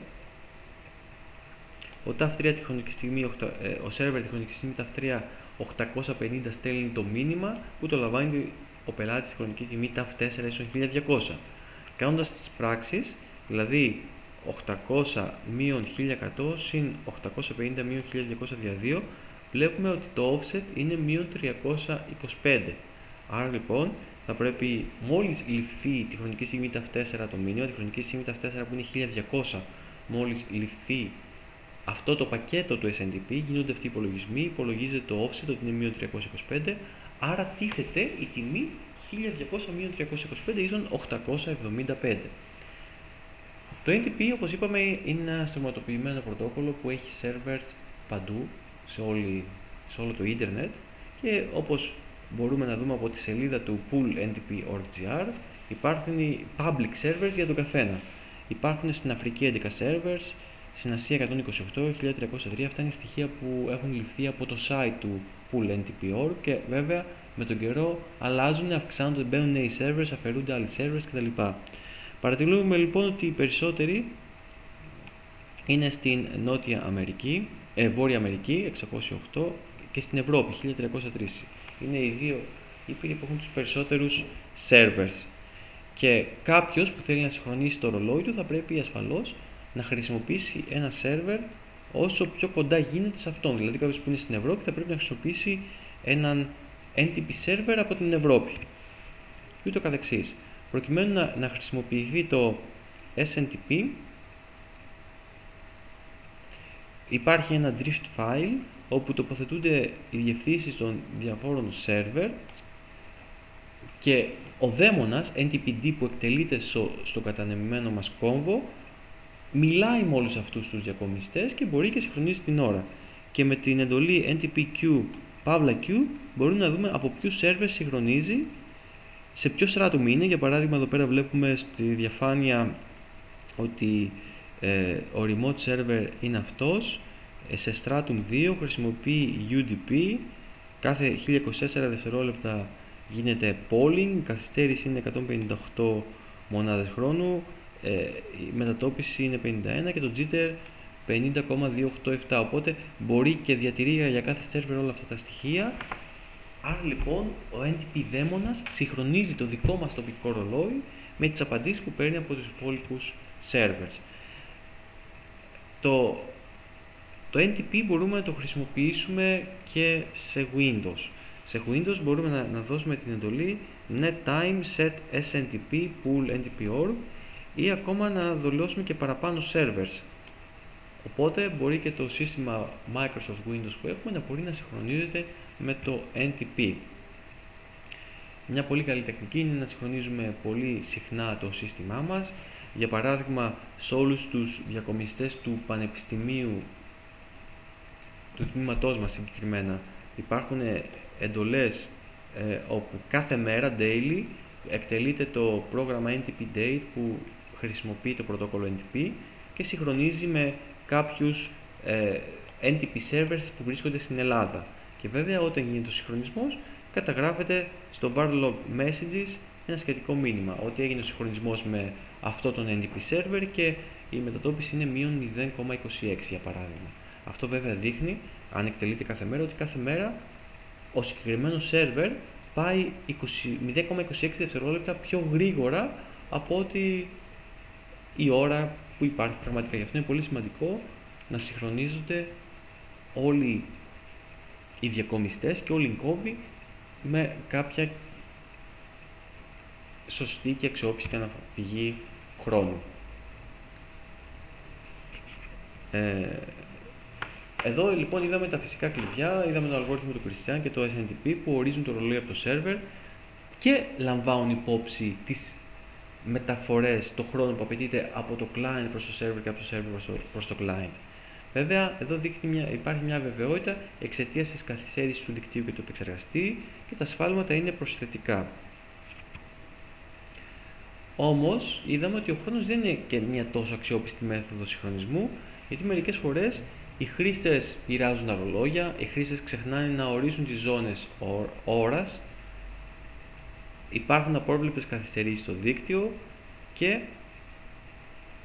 ο ταφ τρία τη χρονική στιγμή, ο server τη χρονική στιγμή ταφ τρία οκτακόσια πενήντα στέλνει το μήνυμα που το λαμβάνει ο πελάτης στη χρονική τιμή ταφ τέσσερα ίσον χίλια διακόσια. Κάνοντας τις πράξεις, δηλαδή οκτακόσια μείον χίλια εκατό συν οκτακόσια πενήντα μείον χίλια διακόσια δια δύο, βλέπουμε ότι το offset είναι μείον τριακόσια είκοσι πέντε. Άρα λοιπόν θα πρέπει, μόλις ληφθεί τη χρονική στιγμή ταφ τέσσερα το μήνυμα, τη χρονική στιγμή ταφ τέσσερα που είναι χίλια διακόσια, μόλις ληφθεί αυτό το πακέτο του ες εν τι πι, γίνονται αυτοί οι υπολογισμοί, υπολογίζεται το offset ότι είναι μείον τριακόσια είκοσι πέντε, άρα τίθεται η τιμή χίλια διακόσια μείον τριακόσια είκοσι πέντε ίσον οκτακόσια εβδομήντα πέντε. Το εν τι πι, όπως είπαμε, είναι ένα στρωματοποιημένο πρωτόκολλο που έχει servers παντού, σε, όλη, σε όλο το ίντερνετ, και όπως μπορούμε να δούμε από τη σελίδα του pool εν τι πι τελεία org τελεία τζι άρ, υπάρχουν οι public servers για τον καθένα. Υπάρχουν στην Αφρική έντεκα servers, στην Ασία εκατόν είκοσι οκτώ, χίλια τριακόσια τρία. Αυτά είναι στοιχεία που έχουν ληφθεί από το site του pool εν τι πι τελεία org και βέβαια με τον καιρό αλλάζουν, αυξάνονται, μπαίνουν νέοι servers, αφαιρούνται άλλοι servers κτλ. Παρατηρούμε λοιπόν ότι οι περισσότεροι είναι στην Νότια Αμερική, ε, Βόρεια Αμερική εξακόσια οκτώ και στην Ευρώπη χίλια τριακόσια τρία. Είναι οι δύο ήπειροι που έχουν τους περισσότερους servers. Και κάποιος που θέλει να συγχρονίσει το ρολόι του θα πρέπει ασφαλώς να χρησιμοποιήσει ένα server όσο πιο κοντά γίνεται σε αυτόν. Δηλαδή κάποιος που είναι στην Ευρώπη θα πρέπει να χρησιμοποιήσει έναν εν τι πι server από την Ευρώπη. Και ούτω καθεξής. Προκειμένου να, να χρησιμοποιηθεί το ες εν τι πι, υπάρχει ένα drift file όπου τοποθετούνται οι διευθύνσεις των διαφόρων server και ο δαίμονας εν τι πι ντι που εκτελείται στο, στο κατανεμημένο μας κόμβο μιλάει με όλους αυτούς τους διακομιστές και μπορεί και συγχρονίζει την ώρα. Και με την εντολή εν τι πι κιου παύλα Q μπορούμε να δούμε από ποιους server συγχρονίζει, σε ποιο stratum είναι. Για παράδειγμα εδώ πέρα βλέπουμε στη διαφάνεια ότι ε, ο remote server είναι αυτός, ε, σε stratum δύο χρησιμοποιεί γιου ντι πι, κάθε χίλια είκοσι τέσσερα δευτερόλεπτα γίνεται polling, η καθυστέρηση είναι εκατόν πενήντα οκτώ μονάδες χρόνου, ε, η μετατόπιση είναι πενήντα ένα και το jitter πενήντα κόμμα διακόσια ογδόντα επτά, οπότε μπορεί και διατηρεί για κάθε server όλα αυτά τα στοιχεία. Άρα λοιπόν ο εν τι πι δαίμονας συγχρονίζει το δικό μας τοπικό ρολόι με τις απαντήσεις που παίρνει από τους υπόλοιπους servers. Το, το εν τι πι μπορούμε να το χρησιμοποιήσουμε και σε Windows. Σε Windows μπορούμε να, να δώσουμε την εντολή nettime set ες εν τι πι pool εν τι πι τελεία org ή ακόμα να δολιώσουμε και παραπάνω servers. Οπότε μπορεί και το σύστημα Microsoft Windows που έχουμε να μπορεί να συγχρονίζεται με το εν τι πι. Μια πολύ καλή τεχνική είναι να συγχρονίζουμε πολύ συχνά το σύστημά μας. Για παράδειγμα, σε όλους τους διακομιστές του Πανεπιστημίου, του τμήματός μας συγκεκριμένα, υπάρχουν εντολές ε, όπου κάθε μέρα, daily, εκτελείται το πρόγραμμα εν τι πι date που χρησιμοποιεί το πρωτόκολλο εν τι πι και συγχρονίζει με κάποιους ε, εν τι πι servers που βρίσκονται στην Ελλάδα. Και βέβαια όταν γίνεται ο συγχρονισμός καταγράφεται στο varlog messages ένα σχετικό μήνυμα ότι έγινε ο συγχρονισμός με αυτό τον εν τι πι server και η μετατόπιση είναι μείον μηδέν κόμμα είκοσι έξι για παράδειγμα. Αυτό βέβαια δείχνει, αν εκτελείται κάθε μέρα, ότι κάθε μέρα ο συγκεκριμένος server πάει μηδέν κόμμα είκοσι έξι δευτερόλεπτα πιο γρήγορα από ότι η ώρα που υπάρχει πραγματικά. Γι' αυτό είναι πολύ σημαντικό να συγχρονίζονται όλοι οι διακομιστές και όλοι οι κόμβοι με κάποια σωστή και αξιόπιστη αναπηγή χρόνου. Ε, εδώ λοιπόν είδαμε τα φυσικά κλειδιά, είδαμε το αλγόριθμο του Christian και το ες εν τι πι που ορίζουν το ρολόι από το server και λαμβάνουν υπόψη τις μεταφορές, το χρόνο που απαιτείται από το client προς το server και από το server προς το, προς το client. Βέβαια, εδώ δείχνει μια, υπάρχει μια βεβαιότητα εξαιτίας της καθυστέρησης του δικτύου και του επεξεργαστή και τα σφάλματα είναι προσθετικά. Όμως, είδαμε ότι ο χρόνος δεν είναι και μια τόσο αξιόπιστη μέθοδο συγχρονισμού, γιατί μερικές φορές οι χρήστες πειράζουν τα ρολόγια, οι χρήστες ξεχνάνε να ορίσουν τις ζώνες ώρας, υπάρχουν απρόβλεπτες καθυστερήσεις στο δίκτυο και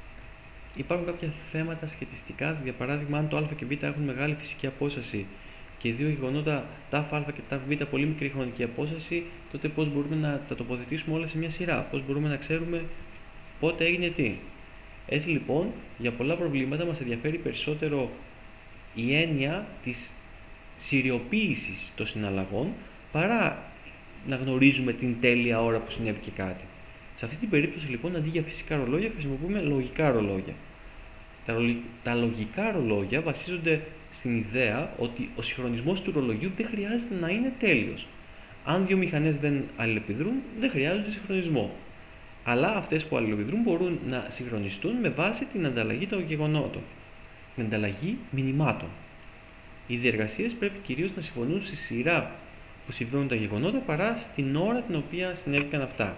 υπάρχουν κάποια θέματα σχετιστικά. Για παράδειγμα, αν το α και β έχουν μεγάλη φυσική απόσταση και δύο γεγονότα ταφ α και ταφ β πολύ μικρή χρονική απόσταση, τότε πώς μπορούμε να τα τοποθετήσουμε όλα σε μια σειρά, πώς μπορούμε να ξέρουμε πότε έγινε τι. Έτσι λοιπόν, για πολλά προβλήματα μας ενδιαφέρει περισσότερο η έννοια της σειριοποίησης των συναλλαγών παρά να γνωρίζουμε την τέλεια ώρα που συνέβη και κάτι. Σε αυτή την περίπτωση λοιπόν, αντί για φυσικά ρολόγια, χρησιμοποιούμε λογικά ρολόγια. Τα, τα λογικά ρολόγια βασίζονται στην ιδέα ότι ο συγχρονισμός του ρολογιού δεν χρειάζεται να είναι τέλειος. Αν δύο μηχανές δεν αλληλεπιδρούν, δεν χρειάζονται συγχρονισμό. Αλλά αυτές που αλληλεπιδρούν μπορούν να συγχρονιστούν με βάση την ανταλλαγή των γεγονότων, την ανταλλαγή μηνυμάτων. Οι διεργασίες πρέπει κυρίως να συμφωνούν στη σειρά που συμβαίνουν τα γεγονότα παρά στην ώρα την οποία συνέβηκαν αυτά.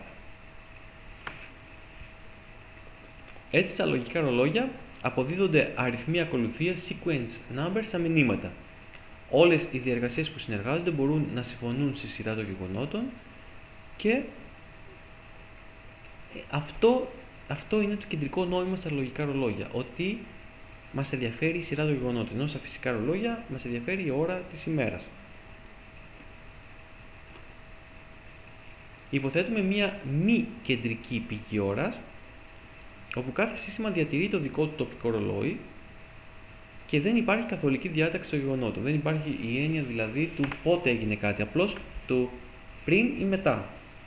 Έτσι, στα λογικά ρολόγια αποδίδονται αριθμοί ακολουθία sequence numbers στα μηνύματα. Όλες οι διεργασίες που συνεργάζονται μπορούν να συμφωνούν στη σειρά των γεγονότων και αυτό, αυτό είναι το κεντρικό νόημα στα λογικά ρολόγια, ότι μας ενδιαφέρει η σειρά των γεγονότων, ενώ στα φυσικά ρολόγια μας ενδιαφέρει η ώρα της ημέρας. Υποθέτουμε μία μη κεντρική πηγή ώρας, όπου κάθε σύστημα διατηρεί το δικό του τοπικό ρολόι και δεν υπάρχει καθολική διάταξη των γεγονότων. Δεν υπάρχει η έννοια δηλαδή του πότε έγινε κάτι, απλώς του πριν ή μετά.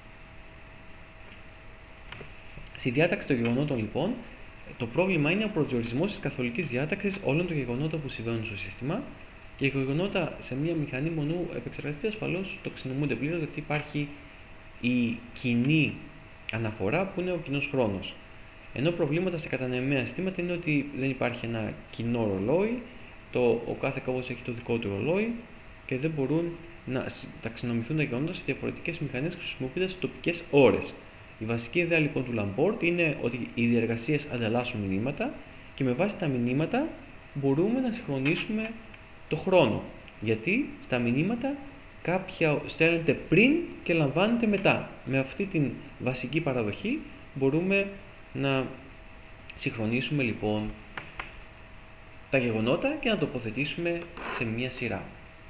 Στη διάταξη των γεγονότων λοιπόν, το πρόβλημα είναι ο προσδιορισμός της καθολικής διάταξης όλων των γεγονότων που συμβαίνουν στο σύστημα και οι γεγονότα σε μια μηχανή μονού επεξεργαστή ασφαλώς τοξινομούνται πλήρως, γιατί υπάρχει η κοινή αναφορά που είναι ο κοινός χρόνος. Ενώ προβλήματα σε κατανεμμένα συστήματα είναι ότι δεν υπάρχει ένα κοινό ρολόι, το, ο κάθε κόμβος έχει το δικό του ρολόι και δεν μπορούν να ταξινομηθούν τα γεγονότα σε διαφορετικές μηχανές χρησιμοποιώντας τοπικές ώρες. Η βασική ιδέα λοιπόν του Lamport είναι ότι οι διεργασίες ανταλλάσσουν μηνύματα και με βάση τα μηνύματα μπορούμε να συγχρονίσουμε το χρόνο. Γιατί στα μηνύματα κάποια στέλνεται πριν και λαμβάνεται μετά. Με αυτή την βασική παραδοχή μπορούμε να συγχρονίσουμε λοιπόν τα γεγονότα και να τοποθετήσουμε σε μια σειρά.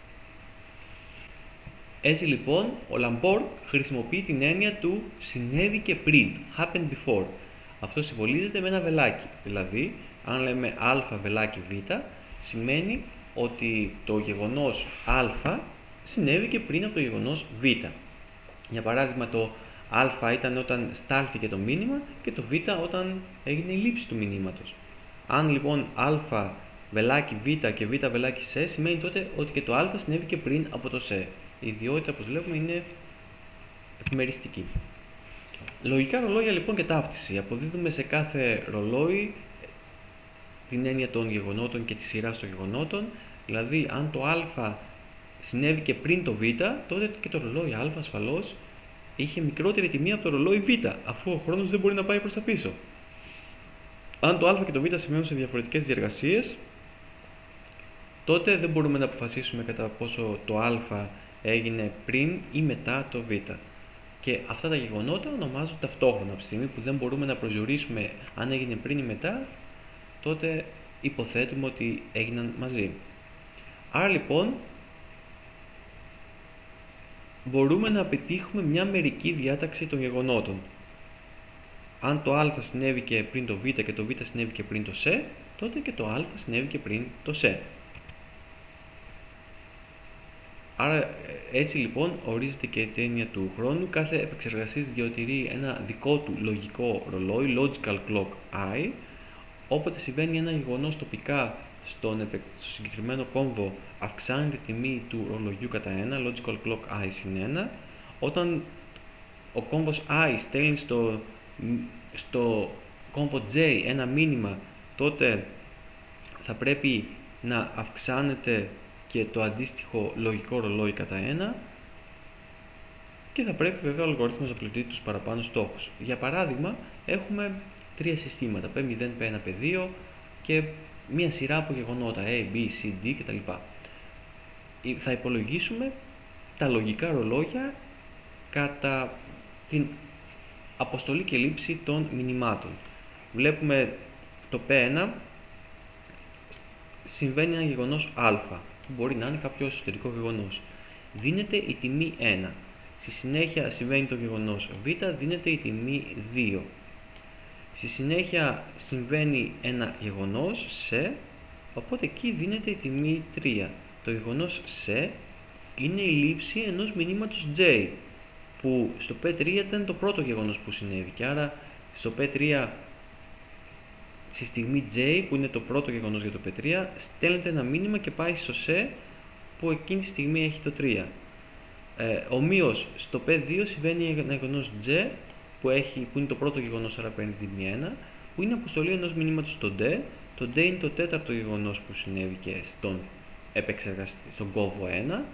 Έτσι λοιπόν, ο Lamport χρησιμοποιεί την έννοια του συνέβη και πριν, happened before. Αυτό συμβολίζεται με ένα βελάκι. Δηλαδή, αν λέμε α βελάκι β, σημαίνει ότι το γεγονός α συνέβη και πριν από το γεγονός β. Για παράδειγμα, το α ήταν όταν στάλθηκε το μήνυμα και το β όταν έγινε η λήψη του μηνύματος. Αν λοιπόν α βελάκι β και β βελάκι σ, σημαίνει τότε ότι και το α συνέβη και πριν από το σ. Η ιδιότητα, όπως βλέπουμε, είναι επιμεριστική. Λογικά ρολόγια λοιπόν και ταύτιση. Αποδίδουμε σε κάθε ρολόι την έννοια των γεγονότων και τη σειρά των γεγονότων. Δηλαδή, αν το α συνέβη και πριν το β, τότε και το ρολόι α ασφαλώς είχε μικρότερη τιμή από το ρολόι β, αφού ο χρόνος δεν μπορεί να πάει προς τα πίσω. Αν το α και το β συμβαίνουν σε διαφορετικές διεργασίες, τότε δεν μπορούμε να αποφασίσουμε κατά πόσο το α έγινε πριν ή μετά το β. Και αυτά τα γεγονότα ονομάζονται ταυτόχρονα. Από τη στιγμή που δεν μπορούμε να προσδιορίσουμε αν έγινε πριν ή μετά, τότε υποθέτουμε ότι έγιναν μαζί. Άρα λοιπόν, μπορούμε να πετύχουμε μια μερική διάταξη των γεγονότων. Αν το α συνέβη και πριν το β και το β συνέβη και πριν το σ, τότε και το α συνέβη και πριν το σ. Άρα έτσι λοιπόν ορίζεται και η έννοια του χρόνου. Κάθε επεξεργαστής διατηρεί ένα δικό του λογικό ρολόι, logical clock eye. Όποτε συμβαίνει ένα γεγονός τοπικά στον στο συγκεκριμένο κόμβο, αυξάνεται η τιμή του ρολογιού κατά ένα, logical clock I συν ένα. Όταν ο κόμβος I στέλνει στο, στο κόμβο J ένα μήνυμα, τότε θα πρέπει να αυξάνεται και το αντίστοιχο λογικό ρολόι κατά ένα και θα πρέπει βέβαια ο αλγορίθμος να πληρεί τους παραπάνω στόχους. Για παράδειγμα, έχουμε τρία συστήματα, πι μηδέν, πι ένα, πι δύο και μία σειρά από γεγονότα A, B, C, D κτλ. Θα υπολογίσουμε τα λογικά ρολόγια κατά την αποστολή και λήψη των μηνυμάτων. Βλέπουμε το πι ένα, συμβαίνει ένα γεγονός α. που μπορεί να είναι κάποιο εσωτερικό γεγονός. Δίνεται η τιμή ένα. Στη συνέχεια συμβαίνει το γεγονός β, δίνεται η τιμή δύο. Στη συνέχεια συμβαίνει ένα γεγονός σε, οπότε εκεί δίνεται η τιμή τρία. Το γεγονός σε είναι η λήψη ενός μηνύματος j, που στο πι τρία ήταν το πρώτο γεγονός που συνέβη, και άρα στο πι τρία, στη στιγμή j, που είναι το πρώτο γεγονός για το πι τρία, στέλνεται ένα μήνυμα και πάει στο σε, που εκείνη τη στιγμή έχει το τρία. Ε, ομοίως, στο πι δύο συμβαίνει ένα γεγονός j, που, έχει, που είναι το πρώτο γεγονός, άρα παίρνει την τιμή ένα, που είναι αποστολή ενός μηνύματος στο d. Το d είναι το τέταρτο γεγονός που συνέβη και στον, επεξεργαστή, στον κόμβο ένα.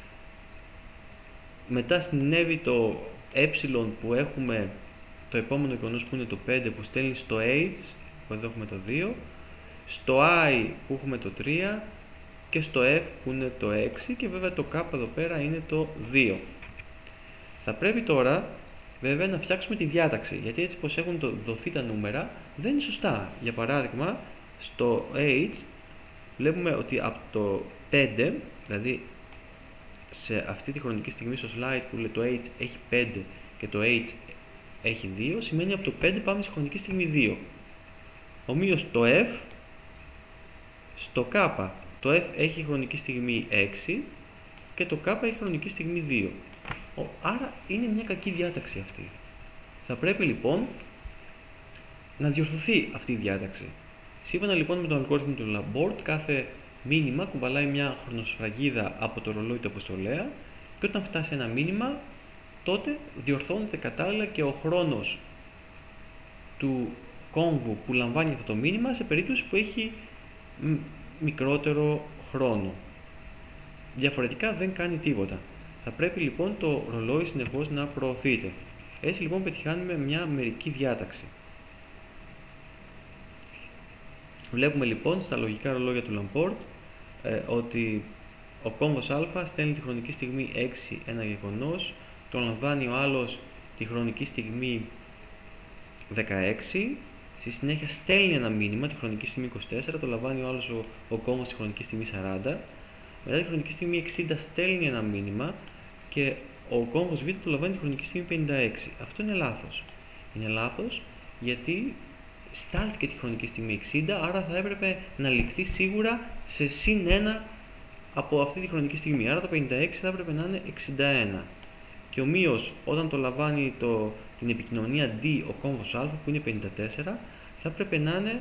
Μετά συνέβη το ε που έχουμε το επόμενο γεγονός που είναι το πέντε, που στέλνει στο h, που εδώ έχουμε το δύο, στο i που έχουμε το τρία και στο f που είναι το έξι, και βέβαια το k εδώ πέρα είναι το δύο. Θα πρέπει τώρα βέβαια να φτιάξουμε τη διάταξη, γιατί έτσι πως έχουν το, δοθεί τα νούμερα δεν είναι σωστά. Για παράδειγμα, στο h βλέπουμε ότι από το πέντε, δηλαδή σε αυτή τη χρονική στιγμή στο slide που το h έχει πέντε και το h έχει δύο, σημαίνει από το πέντε πάμε στη χρονική στιγμή δύο. Ομοίως το f στο k, το f έχει χρονική στιγμή έξι και το k έχει χρονική στιγμή δύο. Άρα είναι μια κακή διάταξη αυτή. Θα πρέπει λοιπόν να διορθωθεί αυτή η διάταξη. Σύμφωνα λοιπόν με τον αλγόριθμο του Laporte, κάθε μήνυμα κουβαλάει μια χρονοσφραγίδα από το ρολόι του αποστολέα, και όταν φτάσει ένα μήνυμα, τότε διορθώνεται κατάλληλα και ο χρόνος του κόμβου που λαμβάνει αυτό το μήνυμα, σε περίπτωση που έχει μικρότερο χρόνο. Διαφορετικά δεν κάνει τίποτα. Θα πρέπει λοιπόν το ρολόι συνεχώς να προωθείται. Έτσι λοιπόν πετυχάνουμε μια μερική διάταξη. Βλέπουμε λοιπόν στα λογικά ρολόγια του Laporte ε, ότι ο κόμβος α στέλνει τη χρονική στιγμή έξι ένα γεγονός, το λαμβάνει ο άλλος τη χρονική στιγμή δεκαέξι, στη συνέχεια στέλνει ένα μήνυμα τη χρονική στιγμή είκοσι τέσσερα, το λαμβάνει ο άλλος ο, ο κόμβος τη χρονική στιγμή σαράντα, μετά τη χρονική στιγμή εξήντα στέλνει ένα μήνυμα και ο κόμβος β το λαμβάνει τη χρονική στιγμή πενήντα έξι. Αυτό είναι λάθος. Είναι λάθος γιατί στάλθηκε τη χρονική στιγμή εξήντα, άρα θα έπρεπε να ληφθεί σίγουρα σε συν ένα από αυτή τη χρονική στιγμή. Άρα το πενήντα έξι θα έπρεπε να είναι εξήντα ένα. Και ομοίως, όταν το λαμβάνει το, την επικοινωνία D ο κόμβος α, που είναι πενήντα τέσσερα, θα έπρεπε να είναι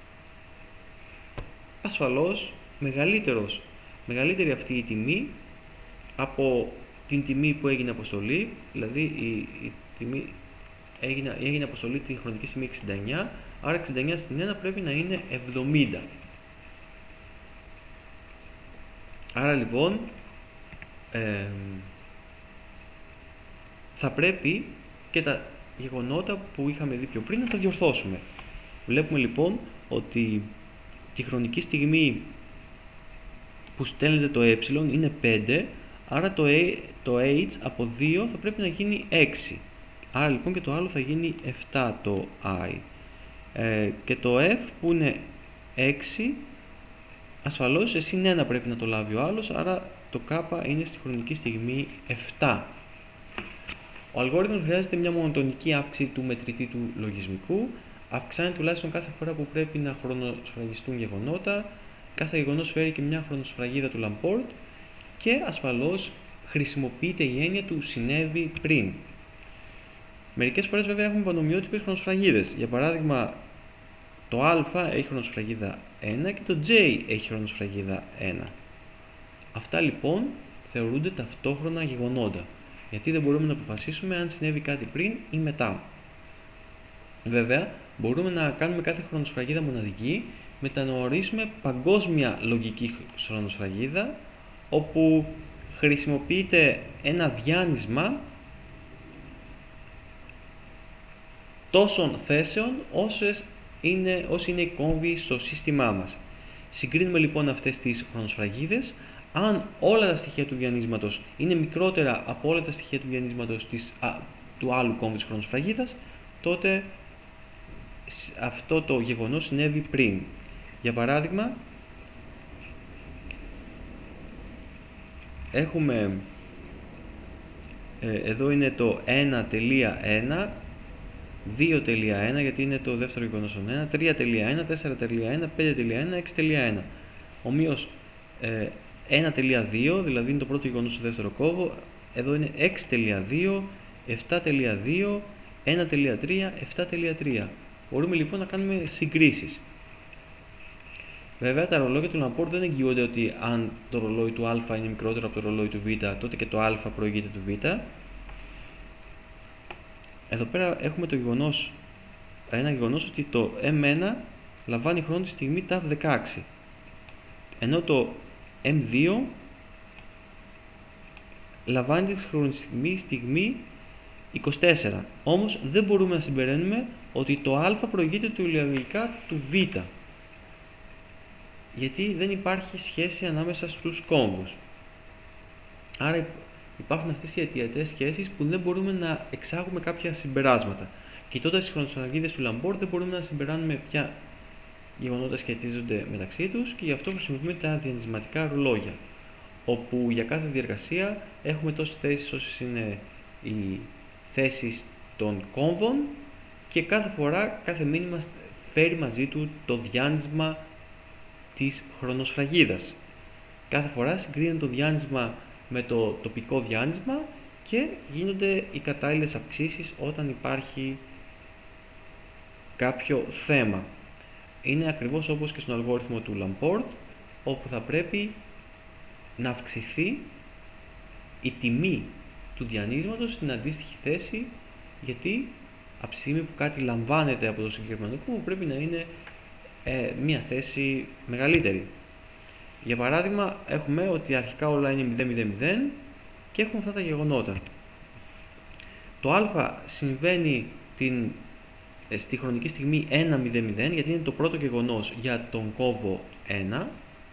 ασφαλώς μεγαλύτερος, μεγαλύτερη αυτή η τιμή από την τιμή που έγινε αποστολή, δηλαδή η, η τιμή έγινε, έγινε αποστολή την χρονική στιγμή εξήντα εννιά, άρα εξήντα εννιά στην ένα πρέπει να είναι εβδομήντα. Άρα λοιπόν ε, θα πρέπει και τα γεγονότα που είχαμε δει πιο πριν να τα διορθώσουμε. Βλέπουμε λοιπόν ότι τη χρονική στιγμή που στέλνεται το ε είναι πέντε, άρα το, a, το h από δύο θα πρέπει να γίνει έξι. Άρα λοιπόν και το άλλο θα γίνει επτά το i. Ε, και το f που είναι έξι, ασφαλώς σε συν ένα πρέπει να το λάβει ο άλλος, άρα το k είναι στη χρονική στιγμή επτά. Ο αλγόριθμος χρειάζεται μια μονοτονική αύξηση του μετρητή του λογισμικού, αυξάνει τουλάχιστον κάθε φορά που πρέπει να χρονοσφραγιστούν γεγονότα, κάθε γεγονός φέρει και μια χρονοσφραγίδα του Laporte και ασφαλώς χρησιμοποιείται η έννοια του συνέβη πριν. Μερικές φορές βέβαια έχουμε πανομοιότυπες χρονοσφραγίδες. Για παράδειγμα, το α έχει χρονοσφραγίδα ένα και το j έχει χρονοσφραγίδα ένα. Αυτά λοιπόν θεωρούνται ταυτόχρονα γεγονότα, γιατί δεν μπορούμε να αποφασίσουμε αν συνέβη κάτι πριν ή μετά. Βέβαια, μπορούμε να κάνουμε κάθε χρονοσφραγίδα μοναδική, μετανοορίσουμε παγκόσμια λογική χρονοσφραγίδα, όπου χρησιμοποιείται ένα διάνυσμα τόσων θέσεων όσες είναι, όσοι είναι οι κόμβοι στο σύστημά μας. Συγκρίνουμε λοιπόν αυτές τις χρονοσφραγίδες. Αν όλα τα στοιχεία του διανύσματος είναι μικρότερα από όλα τα στοιχεία του διανύσματος της, α, του άλλου κόμβου της χρονοσφραγίδας, τότε αυτό το γεγονός συνέβη πριν. Για παράδειγμα, έχουμε ε, εδώ είναι το ένα τελεία ένα, δύο τελεία ένα γιατί είναι το δεύτερο γεγονός στον ένα, τρία τελεία ένα, τέσσερα τελεία ένα, πέντε τελεία ένα, έξι τελεία ένα. Ομοίως ε, ένα τελεία δύο, δηλαδή είναι το πρώτο γεγονός στο δεύτερο κόμβο, εδώ είναι έξι τελεία δύο, επτά τελεία δύο, ένα τελεία τρία, επτά τελεία τρία. Μπορούμε λοιπόν να κάνουμε συγκρίσεις. Βέβαια τα ρολόγια του Lamport δεν εγγυώνται ότι αν το ρολόι του α είναι μικρότερο από το ρολόι του β, τότε και το α προηγείται του β. Εδώ πέρα έχουμε το γεγονός, ένα γεγονός ότι το εμ ένα λαμβάνει χρόνο τη στιγμή ταφ δεκαέξι, ενώ το εμ δύο λαμβάνει τη χρονιστική στιγμή είκοσι τέσσερα. Όμως δεν μπορούμε να συμπεραίνουμε ότι το α προηγείται του ηλιολογικά του β, γιατί δεν υπάρχει σχέση ανάμεσα στους κόμβους. Άρα υπάρχουν αυτές οι αιτιατές σχέσεις που δεν μπορούμε να εξάγουμε κάποια συμπεράσματα. Κοιτώντας τις χρονοσφραγίδες του Lamport δεν μπορούμε να συμπεράνουμε ποια γεγονότα σχετίζονται μεταξύ τους και γι' αυτό χρησιμοποιούμε τα διανυσματικά ρολόγια, όπου για κάθε διεργασία έχουμε τόσες θέσεις όσες είναι οι θέσεις των κόμβων και κάθε φορά, κάθε μήνυμα φέρει μαζί του το διάνυσμα της χρονοσφραγίδας. Κάθε φορά συγκρίνεται το διάνυσμα με το τοπικό διάνυσμα και γίνονται οι κατάλληλες αυξήσεις όταν υπάρχει κάποιο θέμα. Είναι ακριβώς όπως και στον αλγόριθμο του Lamport, όπου θα πρέπει να αυξηθεί η τιμή του διανύσματος στην αντίστοιχη θέση, γιατί από τη στιγμή που κάτι λαμβάνεται από το συγκεκριμένο κόμβο πρέπει να είναι ε, μια θέση μεγαλύτερη. Για παράδειγμα, έχουμε ότι αρχικά όλα είναι μηδέν μηδέν μηδέν και έχουμε αυτά τα γεγονότα. Το α συμβαίνει την, ε, στη χρονική στιγμή ένα μηδέν μηδέν, γιατί είναι το πρώτο γεγονός για τον κόμβο ένα.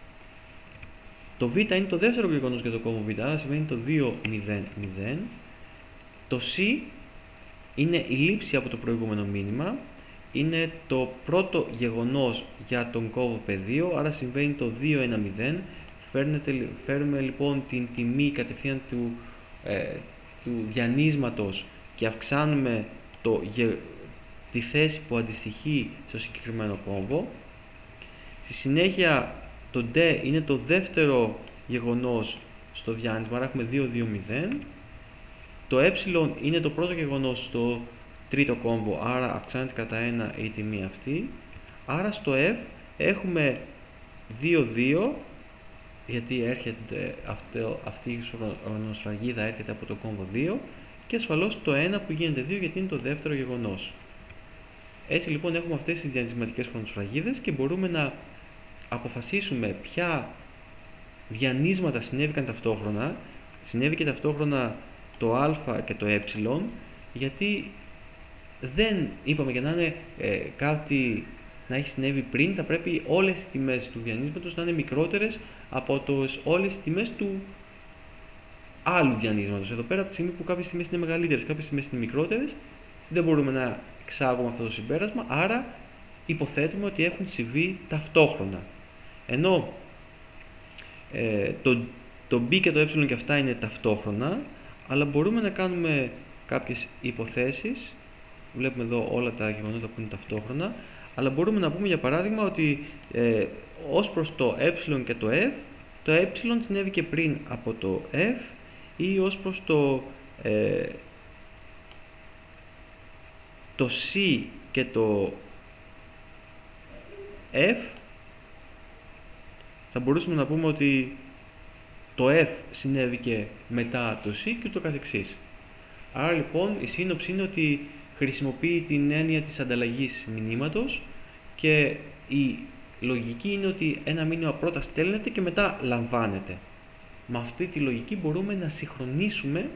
Το β είναι το δεύτερο γεγονός για τον κόμβο β, άρα συμβαίνει το δύο μηδέν μηδέν. Το σ είναι η λήψη από το προηγούμενο μήνυμα. Είναι το πρώτο γεγονός για τον κόμβο πι δύο, άρα συμβαίνει το δύο ένα μηδέν. Φέρνετε, φέρουμε λοιπόν την τιμή κατευθείαν του, ε, του διανύσματος και αυξάνουμε το, τη θέση που αντιστοιχεί στο συγκεκριμένο κόμβο. Στη συνέχεια το D είναι το δεύτερο γεγονός στο διάνυσμα, άρα έχουμε δύο δύο μηδέn. Το ε είναι το πρώτο γεγονός στο τρίτο κόμβο, άρα αυξάνεται κατά ένα η τιμή αυτή. Άρα στο F έχουμε δύο δύο, γιατί έρχεται αυτό, αυτή η χρονοσφραγίδα έρχεται από το κόμβο δύο, και ασφαλώς το ένα που γίνεται δύο γιατί είναι το δεύτερο γεγονός. Έτσι λοιπόν έχουμε αυτές τις διανυσματικές χρονοσφραγίδες και μπορούμε να αποφασίσουμε ποια διανύσματα συνέβηκαν ταυτόχρονα. Συνέβη και ταυτόχρονα το α και το ε, γιατί δεν είπαμε για να είναι ε, κάτι να έχει συνέβη πριν, θα πρέπει όλες οι τιμές του διανύσματος να είναι μικρότερες από τις όλες τις τιμές του άλλου διανύσματος. Εδώ πέρα από τη στιγμή που κάποιες τιμές είναι μεγαλύτερες, κάποιες τιμές είναι μικρότερες, δεν μπορούμε να εξάγουμε αυτό το συμπέρασμα, άρα υποθέτουμε ότι έχουν συμβεί ταυτόχρονα. Ενώ ε, το, το B και το ε και αυτά είναι ταυτόχρονα, αλλά μπορούμε να κάνουμε κάποιες υποθέσεις. Βλέπουμε εδώ όλα τα γεγονότα που είναι ταυτόχρονα, αλλά μπορούμε να πούμε για παράδειγμα ότι ε, ως προς το ε και το f, το ε συνέβη και πριν από το f, ή ως προς το, ε, το c και το f, θα μπορούσαμε να πούμε ότι το f συνέβη και μετά το c και ούτω καθεξής. Άρα λοιπόν η σύνοψη είναι ότι χρησιμοποιεί την έννοια της ανταλλαγής μηνύματος και η λογική είναι ότι ένα μήνυμα πρώτα στέλνεται και μετά λαμβάνεται. Με αυτή τη λογική μπορούμε να συγχρονίσουμε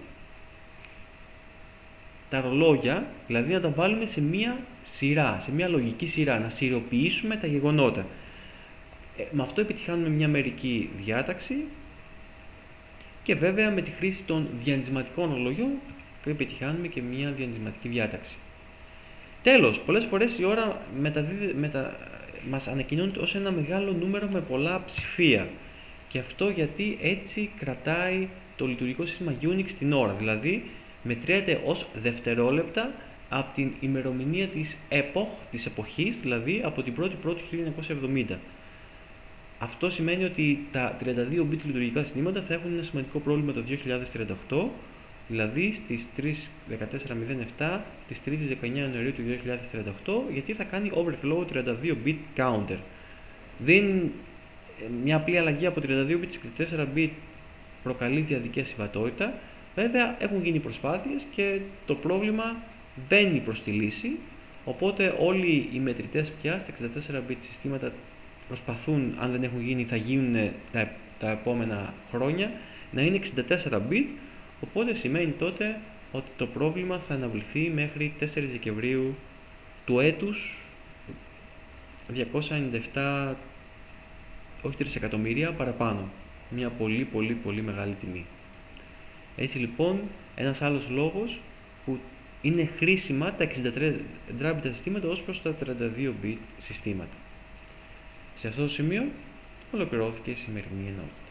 τα ρολόγια, δηλαδή να τα βάλουμε σε μία σειρά, σε μία λογική σειρά, να σειροποιήσουμε τα γεγονότα. Ε, με αυτό επιτυχάνουμε μια μερική διάταξη και βέβαια με τη χρήση των διανυσματικών ρολογιών επιτυχάνουμε και μια διανυσματική διάταξη. Τέλος, πολλές φορές η ώρα μεταδίδει, μετα... μας ανακοινώνεται ως ένα μεγάλο νούμερο με πολλά ψηφία. Και αυτό γιατί έτσι κρατάει το λειτουργικό σύστημα Unix την ώρα, δηλαδή μετριέται ως δευτερόλεπτα από την ημερομηνία της epoch, της εποχής, δηλαδή από την πρώτη πρώτη χίλια εννιακόσια εβδομήντα. Αυτό σημαίνει ότι τα τριάντα δύο bit λειτουργικά συστήματα θα έχουν ένα σημαντικό πρόβλημα το δύο χιλιάδες τριάντα οκτώ, δηλαδή στις τρεις δεκατέσσερα μηδέν επτά της τρίτης δεκαεννέα Ιανουαρίου του δύο χιλιάδες τριάντα οκτώ, γιατί θα κάνει overflow τριάντα δύο bit counter. Δεν, μια απλή αλλαγή από τριάντα δύο bit σε εξήντα τέσσερα bit προκαλεί διαδική ασυμβατότητα. Βέβαια έχουν γίνει προσπάθειες και το πρόβλημα μπαίνει προς τη λύση, οπότε όλοι οι μετρητές πια στα εξήντα τέσσερα bit συστήματα προσπαθούν, αν δεν έχουν γίνει θα γίνουν τα, τα επόμενα χρόνια, να είναι εξήντα τέσσερα bit, οπότε σημαίνει τότε ότι το πρόβλημα θα αναβληθεί μέχρι τέσσερις Δεκεμβρίου του έτους διακόσια ενενήντα επτά, όχι τρισεκατομμύρια, παραπάνω. Μια πολύ πολύ πολύ μεγάλη τιμή. Έτσι λοιπόν, ένας άλλος λόγος που είναι χρήσιμα τα εξήντα τέσσερα bit συστήματα ως προς τα τριάντα δύο bit συστήματα. Σε αυτό το σημείο ολοκληρώθηκε η σημερινή ενότητα.